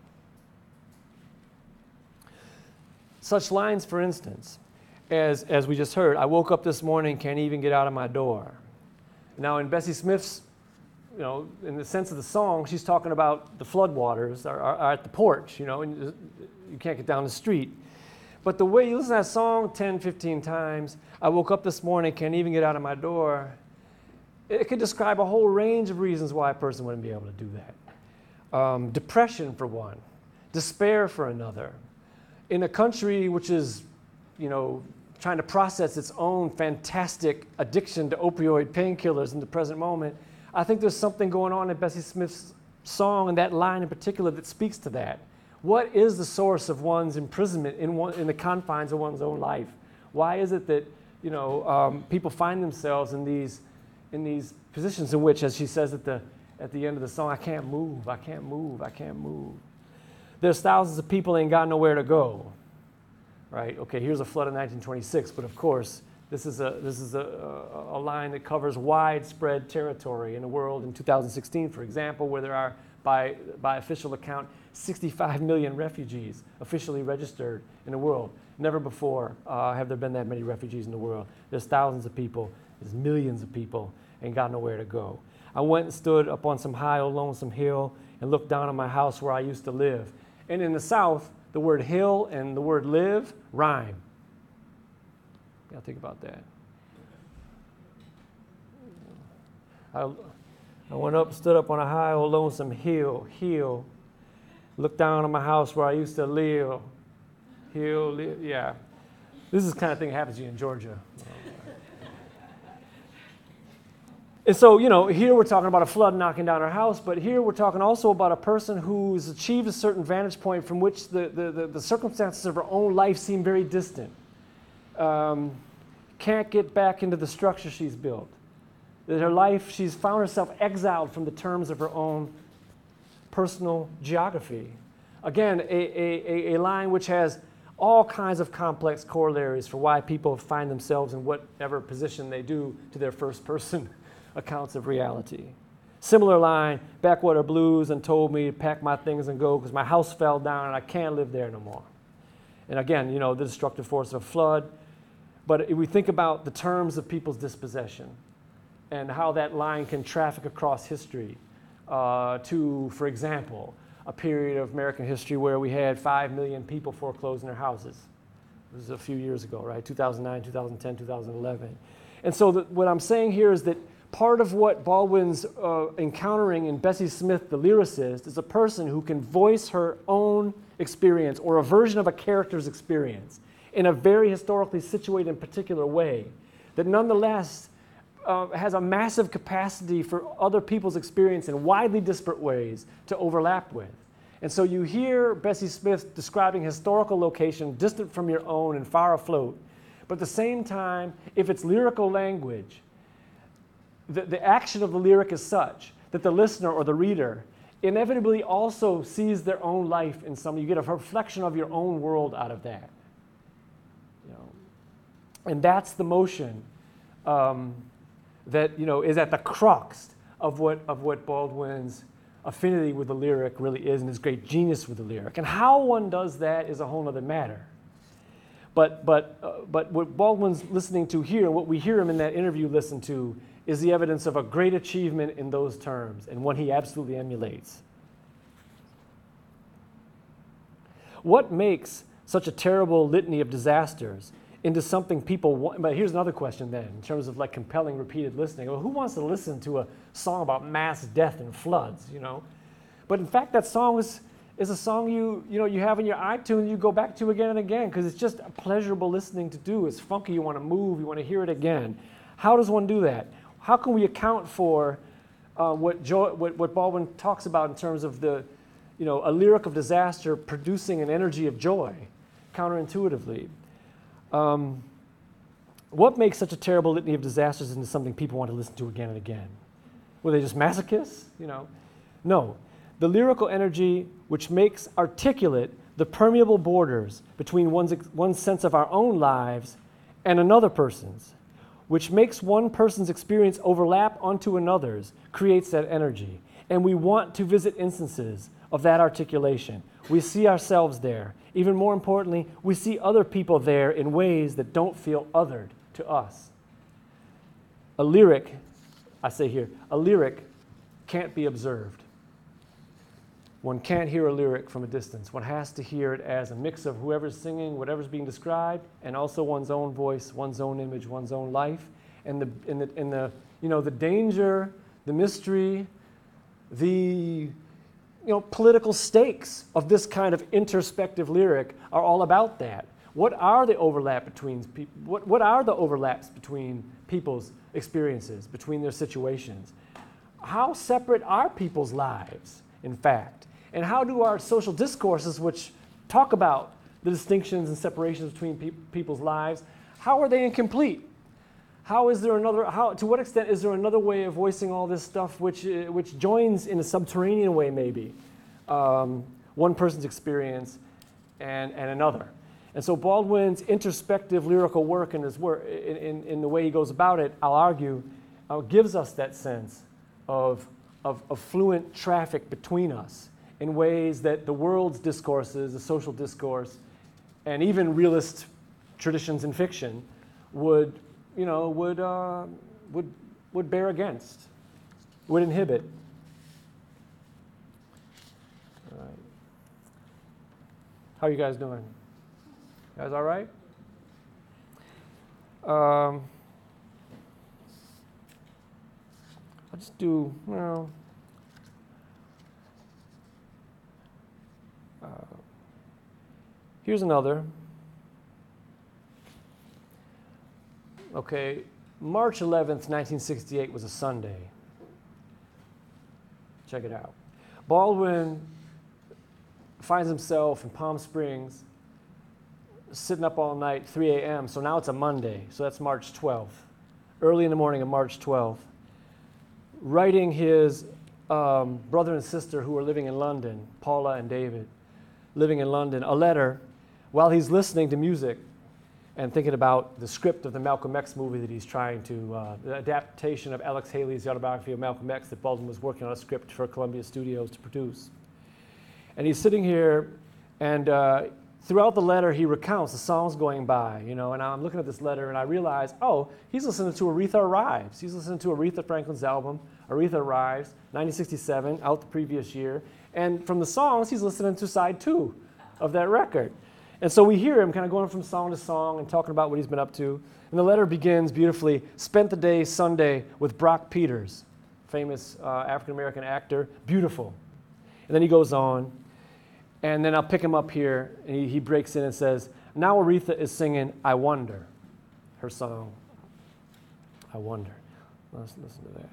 Such lines, for instance, as we just heard, I woke up this morning, can't even get out of my door. Now, in Bessie Smith's, in the sense of the song, she's talking about the floodwaters are at the porch, and you can't get down the street. But the way you listen to that song 10, 15 times, I woke up this morning, can't even get out of my door, it could describe a whole range of reasons why a person wouldn't be able to do that. Depression, for one. despair for another. In a country which is, trying to process its own fantastic addiction to opioid painkillers in the present moment, I think there's something going on in Bessie Smith's song and that line in particular that speaks to that. What is the source of one's imprisonment in the confines of one's own life? Why is it that people find themselves in these positions in which, as she says at the end of the song, I can't move, I can't move, I can't move. There's thousands of people ain't got nowhere to go. Right? Okay, here's a flood in 1926, but of course, this is a line that covers widespread territory in the world in 2016, for example, where there are, by official account, 65 million refugees officially registered in the world. Never before have there been that many refugees in the world. There's thousands of people, there's millions of people, ain't got nowhere to go. I went and stood up on some high old lonesome hill and looked down on my house where I used to live. And in the South, the word hill and the word live rhyme. You gotta think about that. I went up, stood up on a high old lonesome hill, looked down on my house where I used to live. Yeah. This is the kind of thing that happens to you in Georgia. And so, here we're talking about a flood knocking down our house, but here we're talking also about a person who's achieved a certain vantage point from which the circumstances of her own life seem very distant. Can't get back into the structure she's built. That her life, she's found herself exiled from the terms of her own personal geography. Again, a line which has all kinds of complex corollaries for why people find themselves in whatever position they do to their first person accounts of reality. Similar line, backwater blues, and told me to pack my things and go because my house fell down and I can't live there no more. And again, the destructive force of a flood. But if we think about the terms of people's dispossession and how that line can traffic across history to, for example, a period of American history where we had 5 million people foreclosing their houses. This was a few years ago, right? 2009, 2010, 2011. And so what I'm saying here is that part of what Baldwin's encountering in Bessie Smith, the lyricist, is a person who can voice her own experience or a version of a character's experience in a very historically situated and particular way that nonetheless has a massive capacity for other people's experience in widely disparate ways to overlap with. And so you hear Bessie Smith describing historical location distant from your own and far afloat, but at the same time, if it's lyrical language, the action of the lyric is such that the listener or the reader inevitably also sees their own life in some. You get a reflection of your own world out of that. And that's the motion that is at the crux of what Baldwin's affinity with the lyric really is and his great genius with the lyric. And how one does that is a whole other matter. But what Baldwin's listening to here, and what we hear him in that interview listen to, is the evidence of a great achievement in those terms, and one he absolutely emulates. What makes such a terrible litany of disasters into something people want? But here's another question then, in terms of like compelling repeated listening. Well, who wants to listen to a song about mass death and floods, But in fact, that song is a song you have in your iTunes you go back to again and again because it's just pleasurable listening to do. It's funky, you want to move, you want to hear it again. How does one do that? How can we account for what Baldwin talks about in terms of a lyric of disaster producing an energy of joy, counterintuitively? What makes such a terrible litany of disasters into something people want to listen to again and again? Were they just masochists? No. The lyrical energy which makes articulate the permeable borders between one's sense of our own lives and another person's, which makes one person's experience overlap onto another's, creates that energy. And we want to visit instances of that articulation. We see ourselves there. Even more importantly, we see other people there in ways that don't feel othered to us. A lyric, I say here, a lyric can't be observed. One can't hear a lyric from a distance. One has to hear it as a mix of whoever's singing, whatever's being described, and also one's own voice, one's own image, one's own life, and the danger, the mystery, the political stakes of this kind of introspective lyric are all about that. What are the overlap between people? What are the overlaps between people's experiences, between their situations? How separate are people's lives, in fact? And how do our social discourses, which talk about the distinctions and separations between people's lives, how are they incomplete? To what extent is there another way of voicing all this stuff which joins in a subterranean way, maybe, one person's experience and another? And so Baldwin's introspective lyrical work in his work, in the way he goes about it, I'll argue, gives us that sense of fluent traffic between us in ways that the world's discourses, the social discourse, and even realist traditions in fiction would bear against, would inhibit. All right. How are you guys doing? You guys all right? I'll just do, here's another. Okay, March 11th, 1968 was a Sunday. Check it out. Baldwin finds himself in Palm Springs, sitting up all night, 3 a.m., so now it's a Monday, so that's March 12th, early in the morning of March 12th, writing his brother and sister who are living in London, Paula and David, living in London, a letter while he's listening to music and thinking about the script of the Malcolm X movie that he's trying to, the adaptation of Alex Haley's autobiography of Malcolm X that Baldwin was working on a script for Columbia Studios to produce. And he's sitting here, and throughout the letter he recounts the songs going by, and I'm looking at this letter and I realize, oh, he's listening to Aretha Arrives. He's listening to Aretha Franklin's album, Aretha Arrives, 1967, out the previous year. And from the songs, he's listening to side 2 of that record. And so we hear him kind of going from song to song and talking about what he's been up to. And the letter begins beautifully, spent the day Sunday with Brock Peters, famous African-American actor, beautiful. And then he goes on, and then I'll pick him up here, and he breaks in and says, now Aretha is singing I Wonder, her song, I Wonder. Let's listen to that.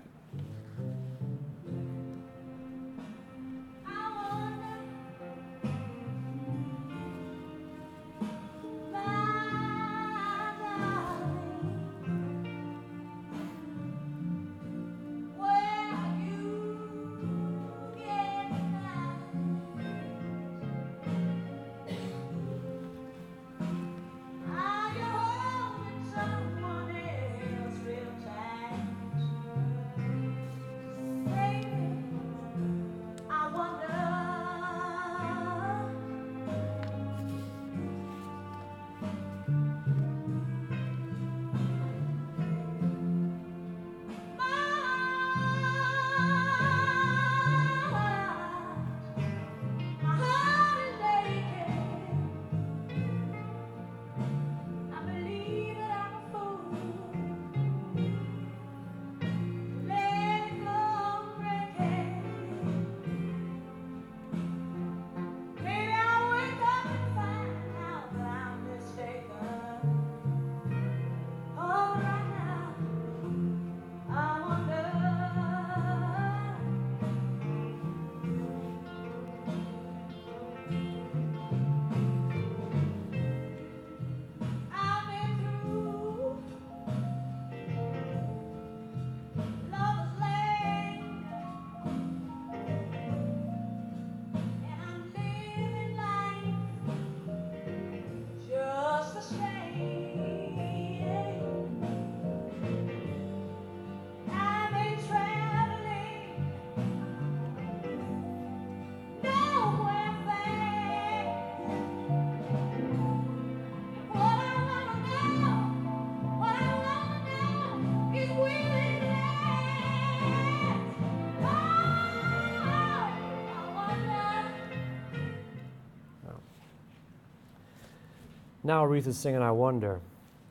Now Aretha's singing I Wonder.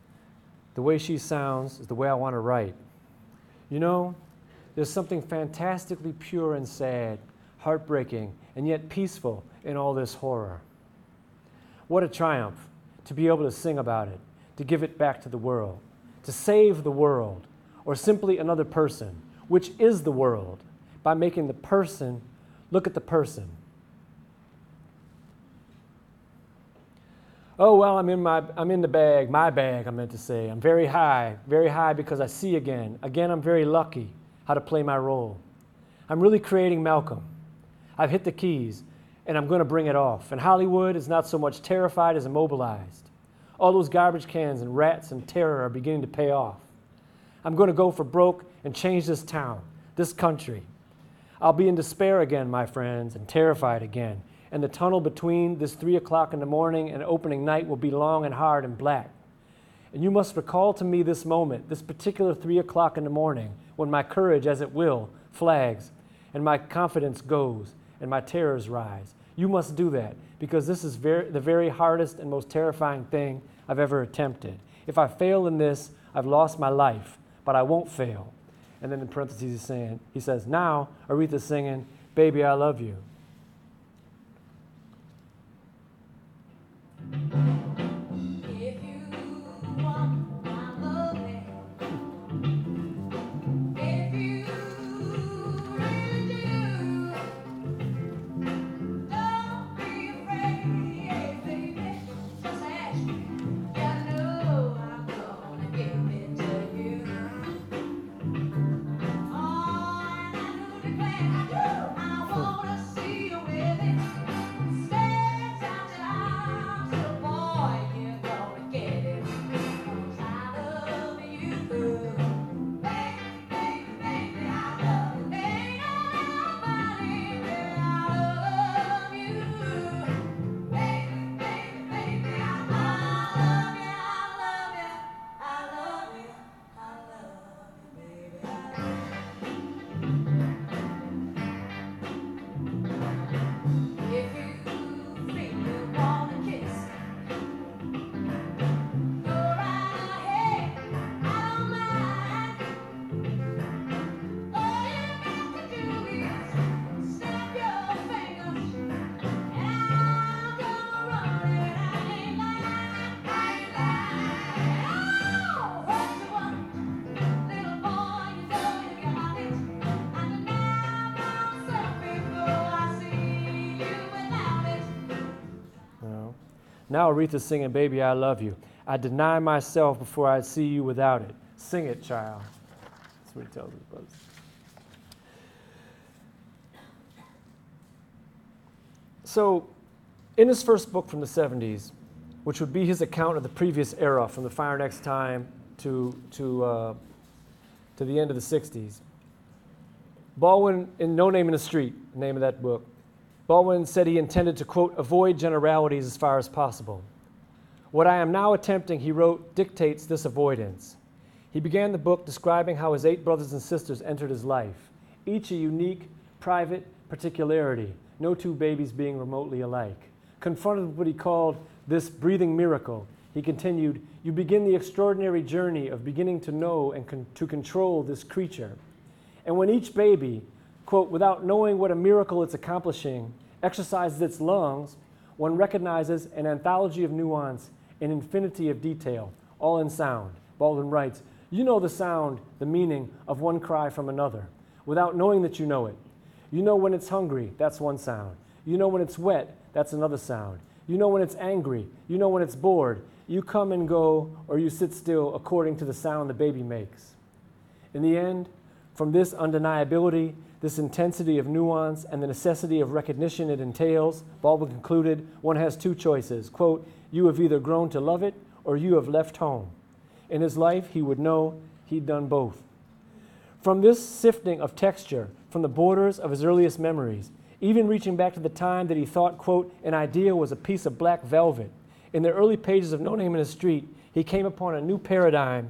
The way she sounds is the way I want to write. There's something fantastically pure and sad, heartbreaking, and yet peaceful in all this horror. What a triumph to be able to sing about it, to give it back to the world, to save the world, or simply another person, which is the world, by making the person look at the person. Oh, well, I'm in the bag, my bag, I meant to say. I'm very high because I see again. Again, I'm very lucky how to play my role. I'm really creating Malcolm. I've hit the keys, and I'm going to bring it off. And Hollywood is not so much terrified as immobilized. All those garbage cans and rats and terror are beginning to pay off. I'm going to go for broke and change this town, this country. I'll be in despair again, my friends, and terrified again. And the tunnel between this 3 o'clock in the morning and opening night will be long and hard and black. And you must recall to me this moment, this particular 3 o'clock in the morning, when my courage, as it will, flags, and my confidence goes, and my terrors rise. You must do that, because this is the very hardest and most terrifying thing I've ever attempted. If I fail in this, I've lost my life, but I won't fail. And then in parentheses he says, now Aretha's singing, Baby, I Love You. If you want my loving, if you really do, don't be afraid, baby, just ask me. You know I'm gonna give it to you. Oh, and I do declare I wanna see you with it. Stay down till I'm so boy, you're gonna get it. 'Cause I love you. Baby, baby, baby, I love you. Ain't nobody, baby, I love you. Baby, baby, baby, I love you. I love you, I love you, baby, I love you. If you feel you wanna kiss, go right ahead, I don't mind. All you got to do is snap your fingers, and I'm gonna run it. I ain't lying, Oh, what you want, little boy, you know you got it. I deny myself before I see you without it. No. Now Aretha's singing, Baby, I Love You. I deny myself before I see you without it. Sing it, child. That's what he tells his brothers. So, in his first book from the 70s, which would be his account of the previous era, from the Fire Next Time to the end of the 60s, Baldwin, in No Name in the Street, the name of that book, Baldwin said he intended to, quote, avoid generalities as far as possible. What I am now attempting, he wrote, dictates this avoidance. He began the book describing how his 8 brothers and sisters entered his life, each a unique, private particularity, no 2 babies being remotely alike. Confronted with what he called this breathing miracle, he continued, you begin the extraordinary journey of beginning to know and to control this creature. And when each baby, quote, without knowing what a miracle it's accomplishing, exercises its lungs, one recognizes an anthology of nuance, an infinity of detail, all in sound. Baldwin writes, you know the sound, the meaning of one cry from another, without knowing that you know it. You know when it's hungry, that's one sound. You know when it's wet, that's another sound. You know when it's angry, you know when it's bored. You come and go, or you sit still according to the sound the baby makes. In the end, from this undeniability, this intensity of nuance, and the necessity of recognition it entails, Baldwin concluded, one has 2 choices. Quote, you have either grown to love it, or you have left home. In his life, he would know he'd done both. From this sifting of texture, from the borders of his earliest memories, even reaching back to the time that he thought, quote, an idea was a piece of black velvet, in the early pages of No Name in the Street, he came upon a new paradigm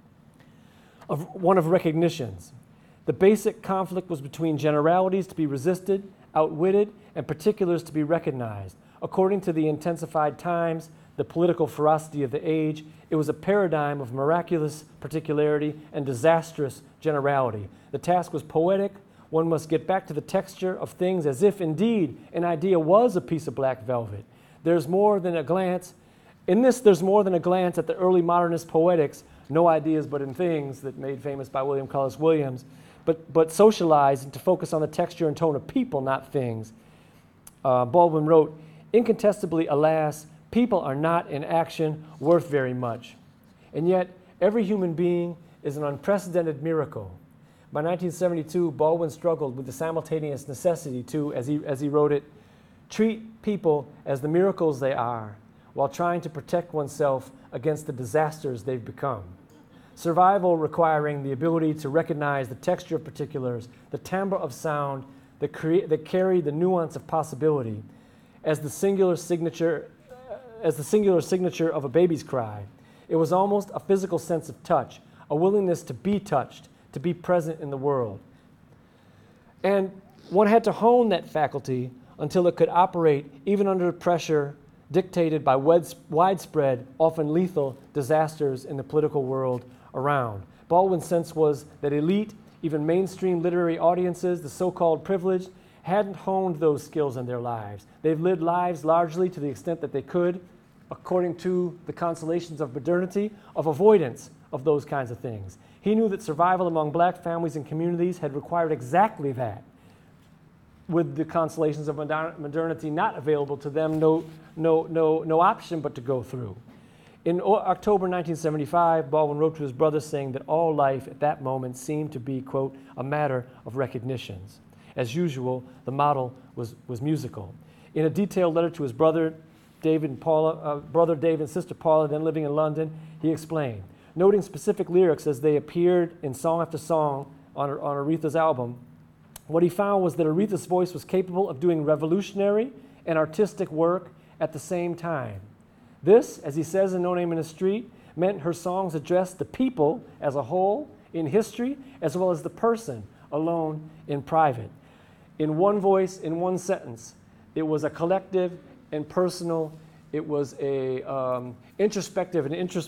of one of recognitions. The basic conflict was between generalities to be resisted, outwitted, and particulars to be recognized. According to the intensified times, the political ferocity of the age, it was a paradigm of miraculous particularity and disastrous generality. The task was poetic One must get back to the texture of things as if indeed an idea was a piece of black velvet. There's more than a glance. In this, there's more than a glance at the early modernist poetics, no ideas but in things, that made famous by William Carlos Williams, but socialized and to focus on the texture and tone of people, not things. Baldwin wrote, incontestably, alas, people are not in action worth very much. And yet, every human being is an unprecedented miracle. By 1972, Baldwin struggled with the simultaneous necessity to, as he wrote it, treat people as the miracles they are, while trying to protect oneself against the disasters they've become. Survival requiring the ability to recognize the texture of particulars, the timbre of sound that carry the nuance of possibility, as the singular signature of a baby's cry. It was almost a physical sense of touch, a willingness to be touched, to be present in the world. And one had to hone that faculty until it could operate even under pressure dictated by widespread, often lethal, disasters in the political world around. Baldwin's sense was that elite, even mainstream literary audiences, the so-called privileged, hadn't honed those skills in their lives. They've lived lives largely to the extent that they could, according to the consolations of modernity, of avoidance of those kinds of things. He knew that survival among black families and communities had required exactly that, with the consolations of modernity not available to them, no option but to go through. In October 1975, Baldwin wrote to his brother saying that all life at that moment seemed to be, quote, a matter of recognitions. As usual, the model was musical. In a detailed letter to his brother David and sister Paula, then living in London, he explained, noting specific lyrics as they appeared in song after song on Aretha's album, what he found was that Aretha's voice was capable of doing revolutionary and artistic work at the same time. This, as he says in No Name in the Street, meant her songs addressed the people as a whole in history, as well as the person alone in private. In one voice, in one sentence, it was a collective and personal, it was a introspective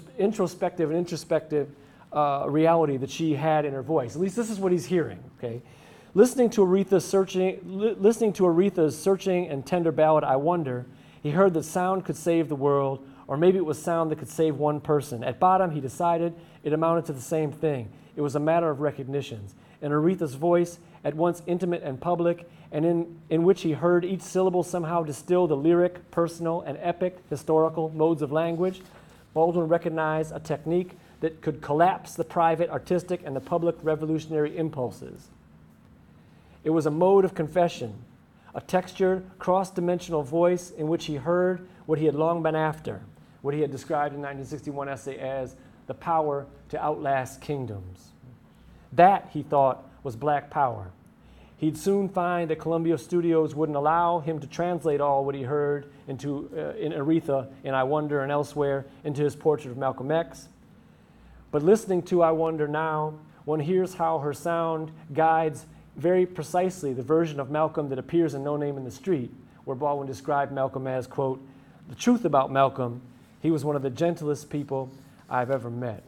reality that she had in her voice. At least this is what he's hearing, okay? Listening to Aretha's searching and tender ballad, I Wonder, he heard that sound could save the world, or maybe it was sound that could save one person. At bottom, he decided it amounted to the same thing. It was a matter of recognitions. In Aretha's voice, at once intimate and public, and in which he heard each syllable somehow distill the lyric, personal, and epic historical modes of language, Baldwin recognized a technique that could collapse the private, artistic, and the public revolutionary impulses. It was a mode of confession, a textured, cross-dimensional voice in which he heard what he had long been after, what he had described in 1961 essay as the power to outlast kingdoms. That, he thought, was black power. He'd soon find that Columbia Studios wouldn't allow him to translate all what he heard into in Aretha, in I Wonder and elsewhere, into his portrait of Malcolm X. But listening to I Wonder now, one hears how her sound guides very precisely the version of Malcolm that appears in No Name in the Street, where Baldwin described Malcolm as, quote, the truth about Malcolm, he was one of the gentlest people I've ever met.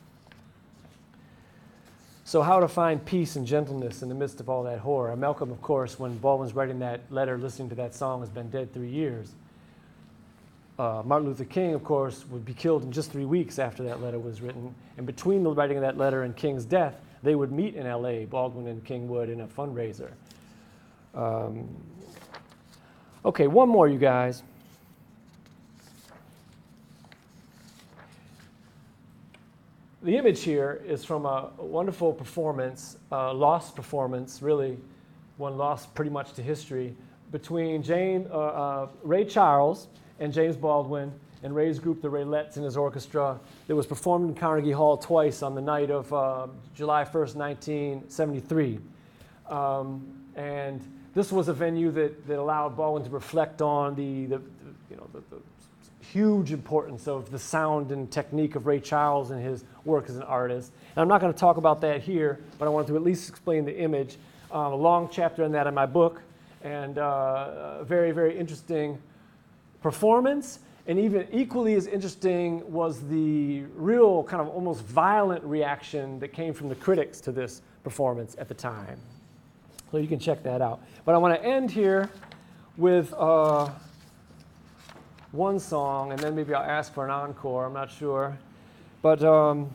So how to find peace and gentleness in the midst of all that horror? Malcolm, of course, when Baldwin's writing that letter, listening to that song, has been dead 3 years. Martin Luther King, of course, would be killed in just 3 weeks after that letter was written. And between the writing of that letter and King's death, they would meet in L.A., Baldwin and King would, in a fundraiser. Okay, one more, you guys. The image here is from a wonderful performance, lost performance, really one lost pretty much to history, between Ray Charles and James Baldwin and Ray's group, the Raylettes, and his orchestra, that was performed in Carnegie Hall twice on the night of July 1st, 1973. And this was a venue that allowed Baldwin to reflect on the huge importance of the sound and technique of Ray Charles and his work as an artist. And I'm not going to talk about that here, but I wanted to at least explain the image. A long chapter on that in my book, and a very, very interesting performance. And even equally as interesting was the real kind of almost violent reaction that came from the critics to this performance at the time. So you can check that out. But I want to end here with one song, and then maybe I'll ask for an encore. I'm not sure. But the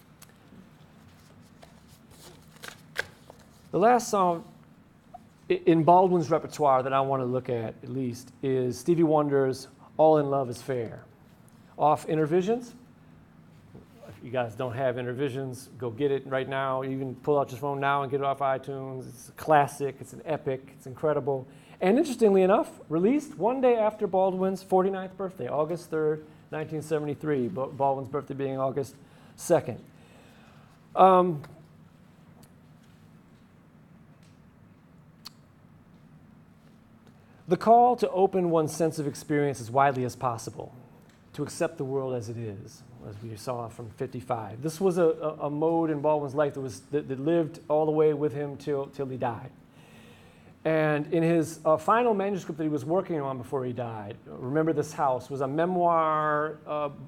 last song in Baldwin's repertoire that I want to look at least, is Stevie Wonder's All in Love is Fair, off Intervisions. If you guys don't have Intervisions, go get it right now. You can pull out your phone now and get it off iTunes. It's a classic, it's an epic, it's incredible. And interestingly enough, released one day after Baldwin's 49th birthday, August 3rd, 1973, Baldwin's birthday being August 2nd. The call to open one's sense of experience as widely as possible, to accept the world as it is, as we saw from 55. This was a mode in Baldwin's life that lived all the way with him till he died. And in his final manuscript that he was working on before he died, Remember This House, was a memoir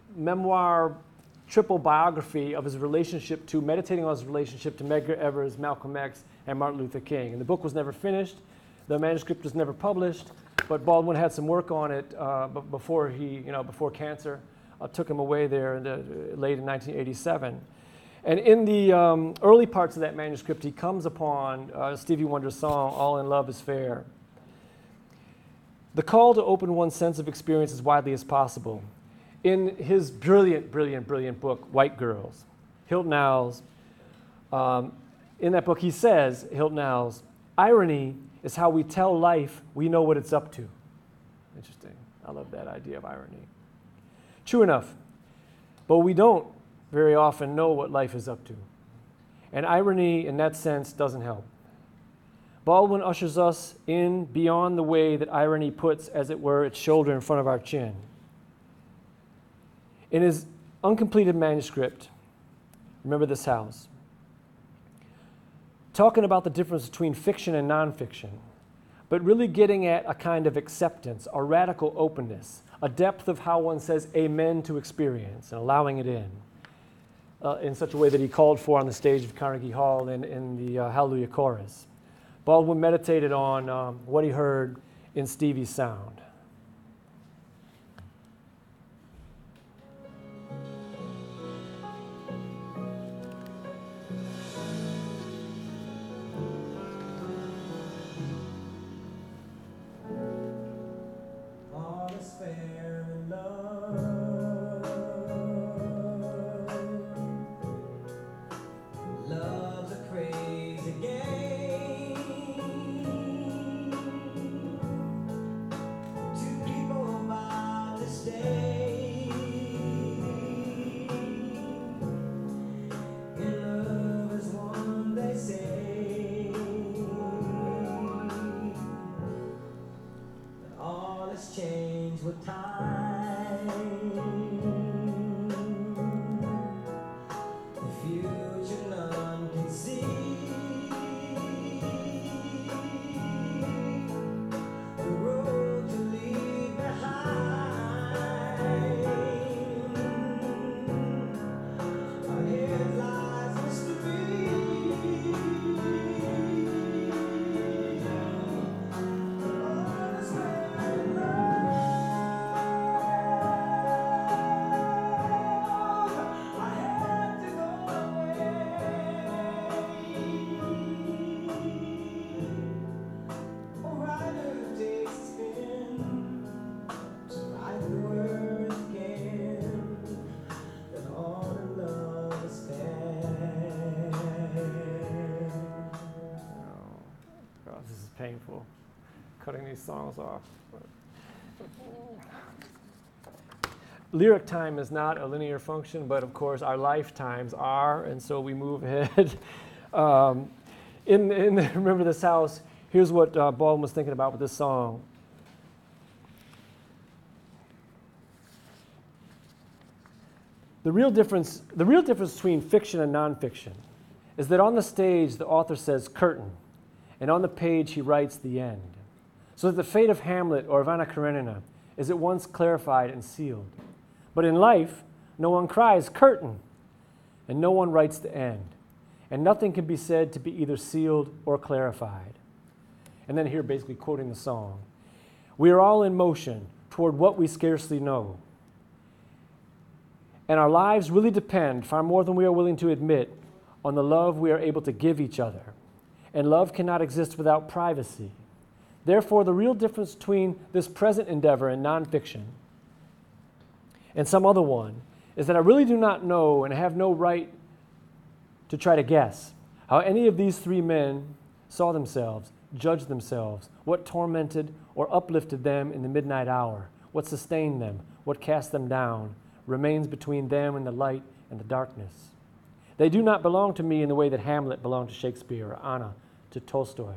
triple biography of his relationship to, meditating on his relationship to Medgar Evers, Malcolm X, and Martin Luther King. And the book was never finished. The manuscript was never published, but Baldwin had some work on it before before cancer took him away there late in 1987. And in the early parts of that manuscript, he comes upon Stevie Wonder's song, All in Love is Fair. The call to open one's sense of experience as widely as possible. In his brilliant book, White Girls, Hilton Howells, in that book he says, Hilton Howells, irony is how we tell life we know what it's up to. Interesting. I love that idea of irony. True enough, but we don't very often know what life is up to. And irony, in that sense, doesn't help. Baldwin ushers us in beyond the way that irony puts, as it were, its shoulder in front of our chin. In his uncompleted manuscript, Remember This House, talking about the difference between fiction and nonfiction, but really getting at a kind of acceptance, a radical openness, a depth of how one says amen to experience and allowing it in such a way that he called for on the stage of Carnegie Hall in the Hallelujah Chorus. Baldwin meditated on what he heard in Stevie's sound. Painful, cutting these songs off. Lyric time is not a linear function, but of course our lifetimes are, and so we move ahead. In Remember This House, here's what Baldwin was thinking about with this song. The real difference between fiction and nonfiction is that on the stage the author says curtain, and on the page he writes the end. So that the fate of Hamlet or of Anna Karenina is at once clarified and sealed. But in life, no one cries curtain, and no one writes the end. And nothing can be said to be either sealed or clarified. And then here basically quoting the song. We are all in motion toward what we scarcely know. And our lives really depend, far more than we are willing to admit, on the love we are able to give each other. And love cannot exist without privacy. Therefore, the real difference between this present endeavor in nonfiction and some other one is that I really do not know and have no right to try to guess how any of these three men saw themselves, judged themselves, what tormented or uplifted them in the midnight hour, what sustained them, what cast them down, remains between them and the light and the darkness. They do not belong to me in the way that Hamlet belonged to Shakespeare or Anna to Tolstoy.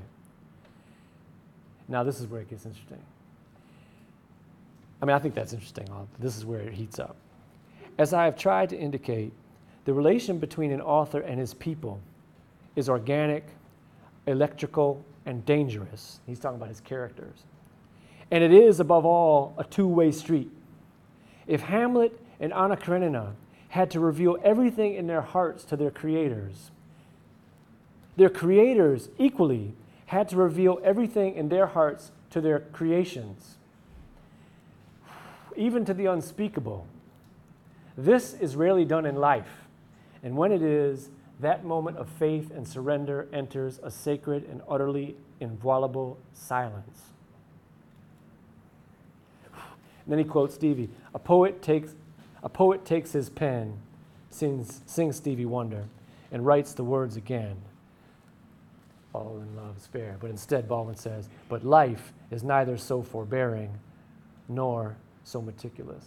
Now, this is where it gets interesting. I mean, I think that's interesting. This is where it heats up. As I have tried to indicate, the relation between an author and his people is organic, electrical, and dangerous. He's talking about his characters. And it is, above all, a two-way street. If Hamlet and Anna Karenina had to reveal everything in their hearts to their creators equally had to reveal everything in their hearts to their creations, even to the unspeakable. This is rarely done in life, and when it is, that moment of faith and surrender enters a sacred and utterly inviolable silence. And then he quotes Stevie, a poet takes his pen, sings Stevie Wonder, and writes the words again. All in love is fair. But instead, Baldwin says, but life is neither so forbearing nor so meticulous.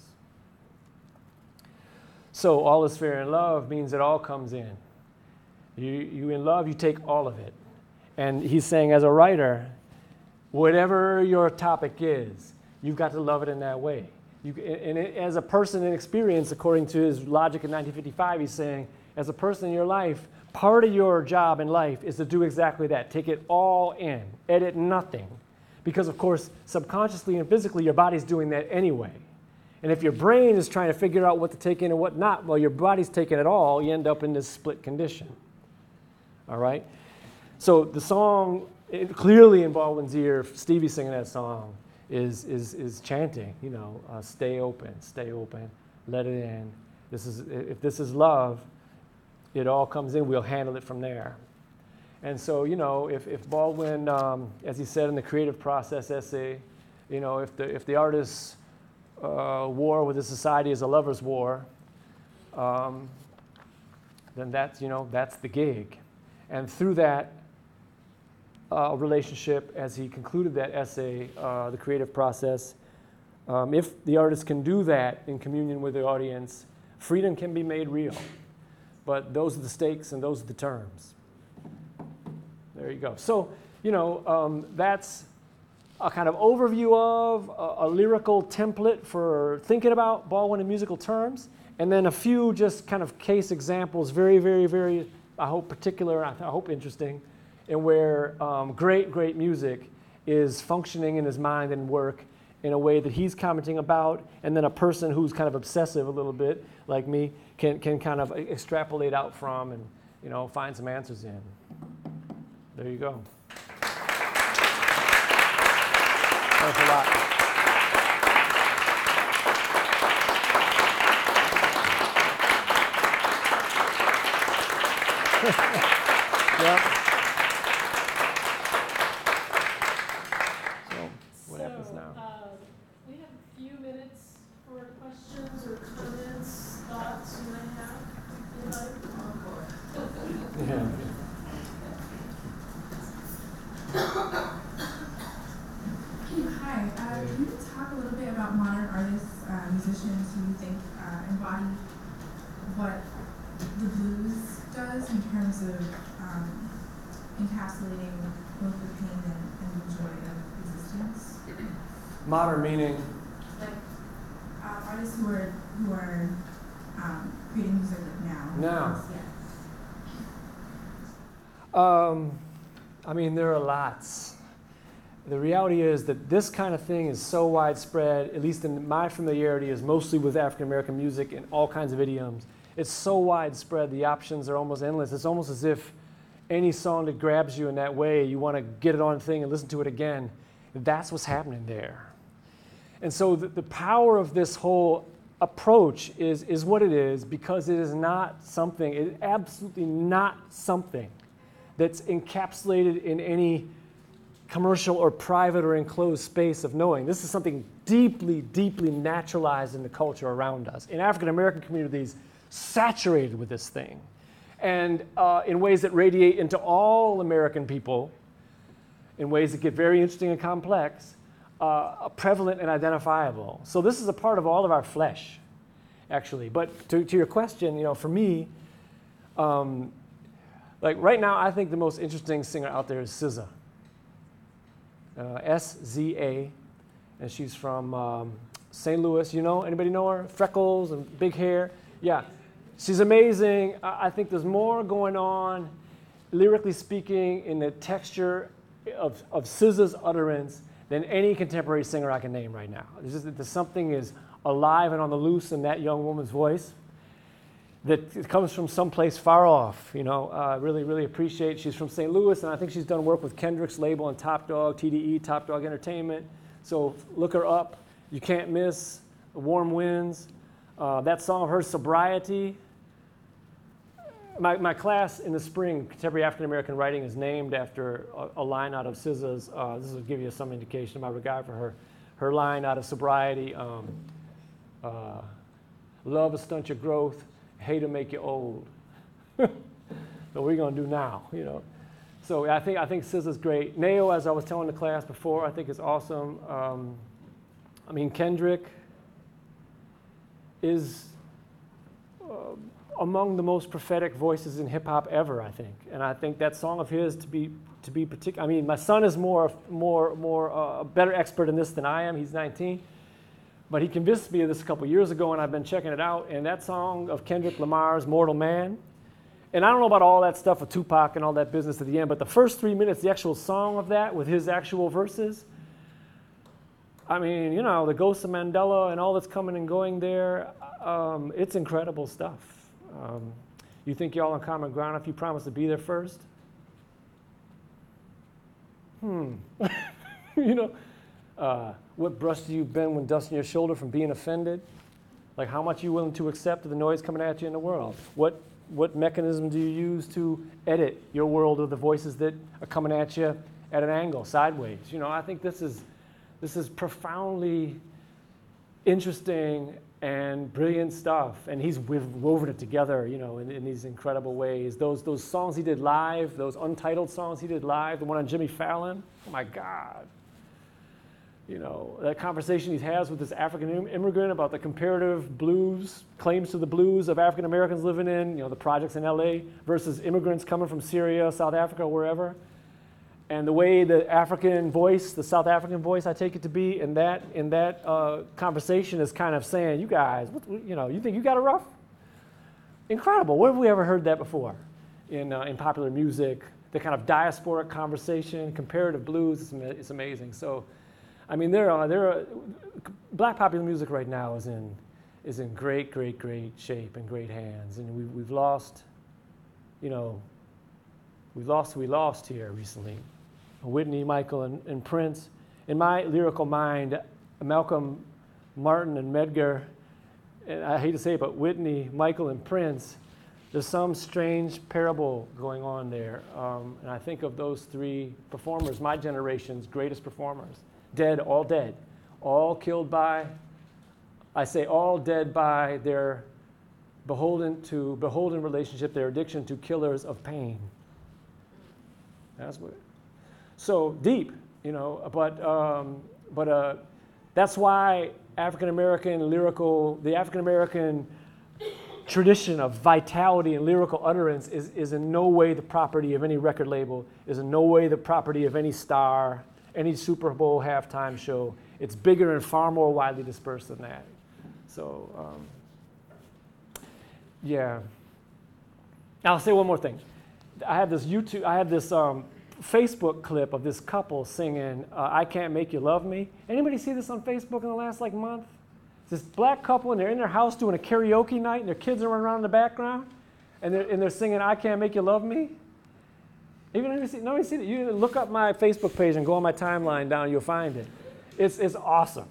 So all is fair in love means it all comes in. You in love, you take all of it. And he's saying, as a writer, whatever your topic is, you've got to love it in that way. As a person in experience, according to his logic in 1955, he's saying, as a person in your life, part of your job in life is to do exactly that. Take it all in. Edit nothing. Because, of course, subconsciously and physically, your body's doing that anyway. And if your brain is trying to figure out what to take in and what not, well, your body's taking it all, you end up in this split condition. All right? So the song, clearly in Baldwin's ear, Stevie singing that song is chanting, you know, stay open, let it in. If this is love, it all comes in, we'll handle it from there. And so, you know, if Baldwin, as he said in the creative process essay, you know, if the artist's war with the society is a lover's war, then that's, you know, that's the gig. And through that relationship, as he concluded that essay, the creative process, if the artist can do that in communion with the audience, freedom can be made real. But those are the stakes and those are the terms. There you go. So, you know, that's a kind of overview of a lyrical template for thinking about Baldwin in musical terms, and then a few just kind of case examples, very, very, very, I hope particular, I hope interesting, and where great music is functioning in his mind and work in a way that he's commenting about, and then a person who's kind of obsessive a little bit, like me, can kind of extrapolate out from and, you know, find some answers in. There you go. Thanks a lot. Yep. What happens now? We have a few minutes for questions or comments, thoughts you might have. Yeah. Hi, can you talk a little bit about modern artists, musicians who you think embody what the blues does in terms of encapsulating both the pain and the joy of existence? Modern meaning? Like artists who are creating music like now. Now. Yeah. I mean, there are lots. The reality is that this kind of thing is so widespread, at least in my familiarity is mostly with African American music and all kinds of idioms. It's so widespread, the options are almost endless. It's almost as if any song that grabs you in that way, you want to get it on thing and listen to it again. That's what's happening there. And so the power of this whole approach is what it is, because it is not something, it is absolutely not something that's encapsulated in any commercial or private or enclosed space of knowing. This is something deeply, deeply naturalized in the culture around us. In African American communities, saturated with this thing. And in ways that radiate into all American people, in ways that get very interesting and complex, prevalent and identifiable. So this is a part of all of our flesh, actually. But to your question, for me, like right now, I think the most interesting singer out there is SZA. S-Z-A, and she's from St. Louis. Anybody know her? Freckles and big hair. Yeah, she's amazing. I think there's more going on, lyrically speaking, in the texture of SZA's utterance than any contemporary singer I can name right now. There's something is alive and on the loose in that young woman's voice that comes from someplace far off. Really, really appreciate. She's from St. Louis, and I think she's done work with Kendrick's label and Top Dog, TDE, Top Dog Entertainment. So look her up. You can't miss Warm Winds. That song of hers, Sobriety. My class in the spring, Contemporary African American Writing, is named after a line out of SZA's. This will give you some indication of my regard for her. Her line out of Sobriety, love will stunt your growth, hate will make you old. So what are you going to do now, So I think SZA's great. Neo, as I was telling the class before, I think is awesome. Kendrick is among the most prophetic voices in hip hop ever, I think. And I think that song of his to be particular. My son is a better expert in this than I am. He's 19. But he convinced me of this a couple years ago, and I've been checking it out. And that song of Kendrick Lamar's Mortal Man, and I don't know about all that stuff with Tupac and all that business at the end, but the first 3 minutes, the actual song of that with his actual verses, the ghost of Mandela and all that's coming and going there, it's incredible stuff. You think y'all on common ground if you promise to be there first? What brush do you bend when dusting your shoulder from being offended? Like how much are you willing to accept of the noise coming at you in the world? What mechanism do you use to edit your world of the voices that are coming at you at an angle, sideways? I think this is profoundly interesting and brilliant stuff, and he's woven it together, in these incredible ways. Those songs he did live, those untitled songs he did live, the one on Jimmy Fallon, oh my God. That conversation he has with this African immigrant about the comparative blues, claims to the blues of African Americans living in, the projects in LA versus immigrants coming from Syria, South Africa, wherever. And the way the African voice, the South African voice, I take it to be in that conversation is kind of saying, you guys, you think you got it rough? Incredible. Where have we ever heard that before in popular music? The kind of diasporic conversation, comparative blues, it's amazing. So, Black popular music right now is in great, great, great shape and great hands, and we've lost who we lost here recently. Whitney, Michael, and Prince. In my lyrical mind, Malcolm, Martin, and Medgar, and I hate to say it, but Whitney, Michael, and Prince, there's some strange parable going on there. And I think of those three performers, my generation's greatest performers. Dead, all killed by, I say all dead by their beholden relationship, their addiction to killers of pain. That's what. So deep, but that's why the African American tradition of vitality and lyrical utterance is in no way the property of any record label, is in no way the property of any star, any Super Bowl halftime show. It's bigger and far more widely dispersed than that. So, yeah. I'll say one more thing. I have this Facebook clip of this couple singing I Can't Make You Love Me. Anybody see this on Facebook in the last month? It's this black couple, and they're in their house doing a karaoke night, and their kids are running around in the background, and they're singing I Can't Make You Love Me. Even nobody seen it. You look up my Facebook page and go on my timeline down, you'll find it. It's awesome.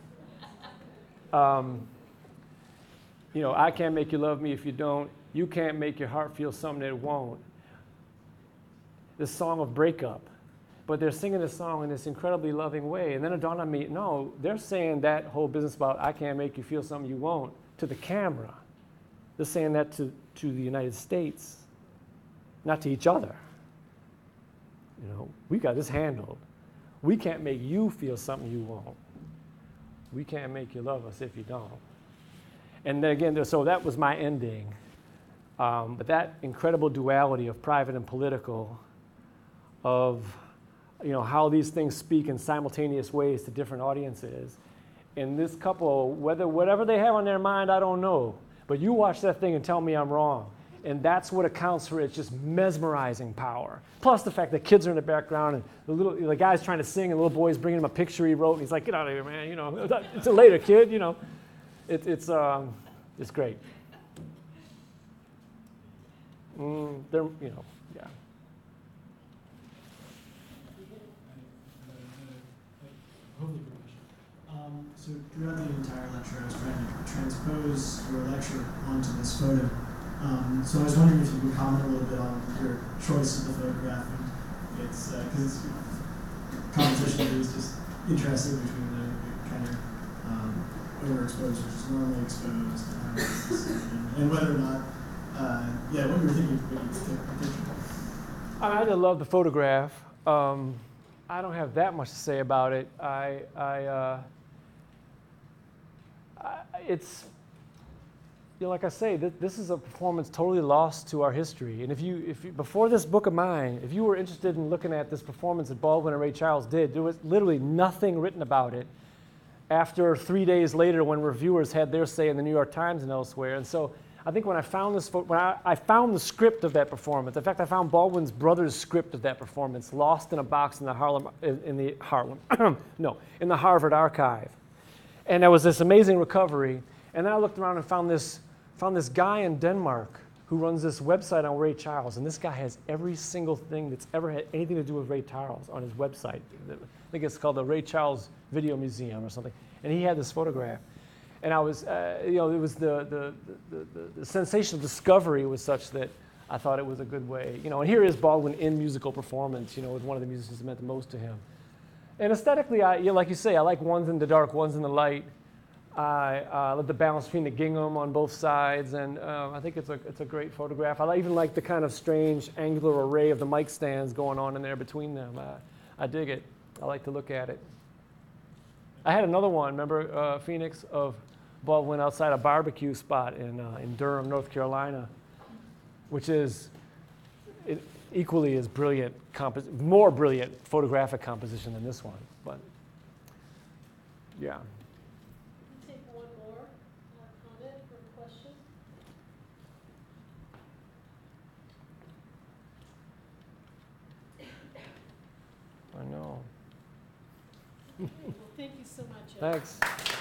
You know, I can't make you love me if you don't. You can't make your heart feel something it won't. This song of breakup. But they're singing this song in this incredibly loving way. And then it dawned on me, no, they're saying that whole business about I can't make you feel something you won't to the camera. They're saying that to the United States, not to each other. You know, we got this handled. We can't make you feel something you won't. We can't make you love us if you don't. And then again, so that was my ending. But that incredible duality of private and political, of how these things speak in simultaneous ways to different audiences. And this couple, whatever they have on their mind, I don't know. But you watch that thing and tell me I'm wrong. And that's what accounts for its just mesmerizing power. Plus the fact that kids are in the background and the guy's trying to sing and the little boy's bringing him a picture he wrote and he's like, get out of here, man. It's a later, kid. It's great. Yeah. So throughout the entire lecture, I was trying to transpose your lecture onto this photo. So I was wondering if you could comment a little bit on your choice of the photograph. And it's because composition is just interesting between the kind of overexposed versus normally exposed, and whether or not, what you were thinking when you took the picture. I love the photograph. I don't have that much to say about it. It's, like I say, this is a performance totally lost to our history. And if you before this book of mine, if you were interested in looking at this performance that Baldwin and Ray Charles did, there was literally nothing written about it after 3 days later when reviewers had their say in the New York Times and elsewhere. And so I think when I found this, I found the script of that performance. In fact, I found Baldwin's brother's script of that performance lost in a box in the Harvard archive. And there was this amazing recovery. And then I looked around and found this guy in Denmark who runs this website on Ray Charles. And this guy has every single thing that's ever had anything to do with Ray Charles on his website. I think it's called the Ray Charles Video Museum or something. And he had this photograph. And I was, it was the sensation of discovery was such that I thought it was a good way. And here is Baldwin in musical performance, with one of the musicians that meant the most to him. And aesthetically, like you say, I like ones in the dark, ones in the light. I love the balance between the gingham on both sides, and I think it's a great photograph. I even like the kind of strange angular array of the mic stands going on in there between them. I dig it. I like to look at it. I had another one, remember, Phoenix, of Baldwin outside a barbecue spot in Durham, North Carolina, which is equally as brilliant, more brilliant photographic composition than this one. But yeah. Take one more comment or question. I know. Okay, well, thank you so much. Ed. Thanks.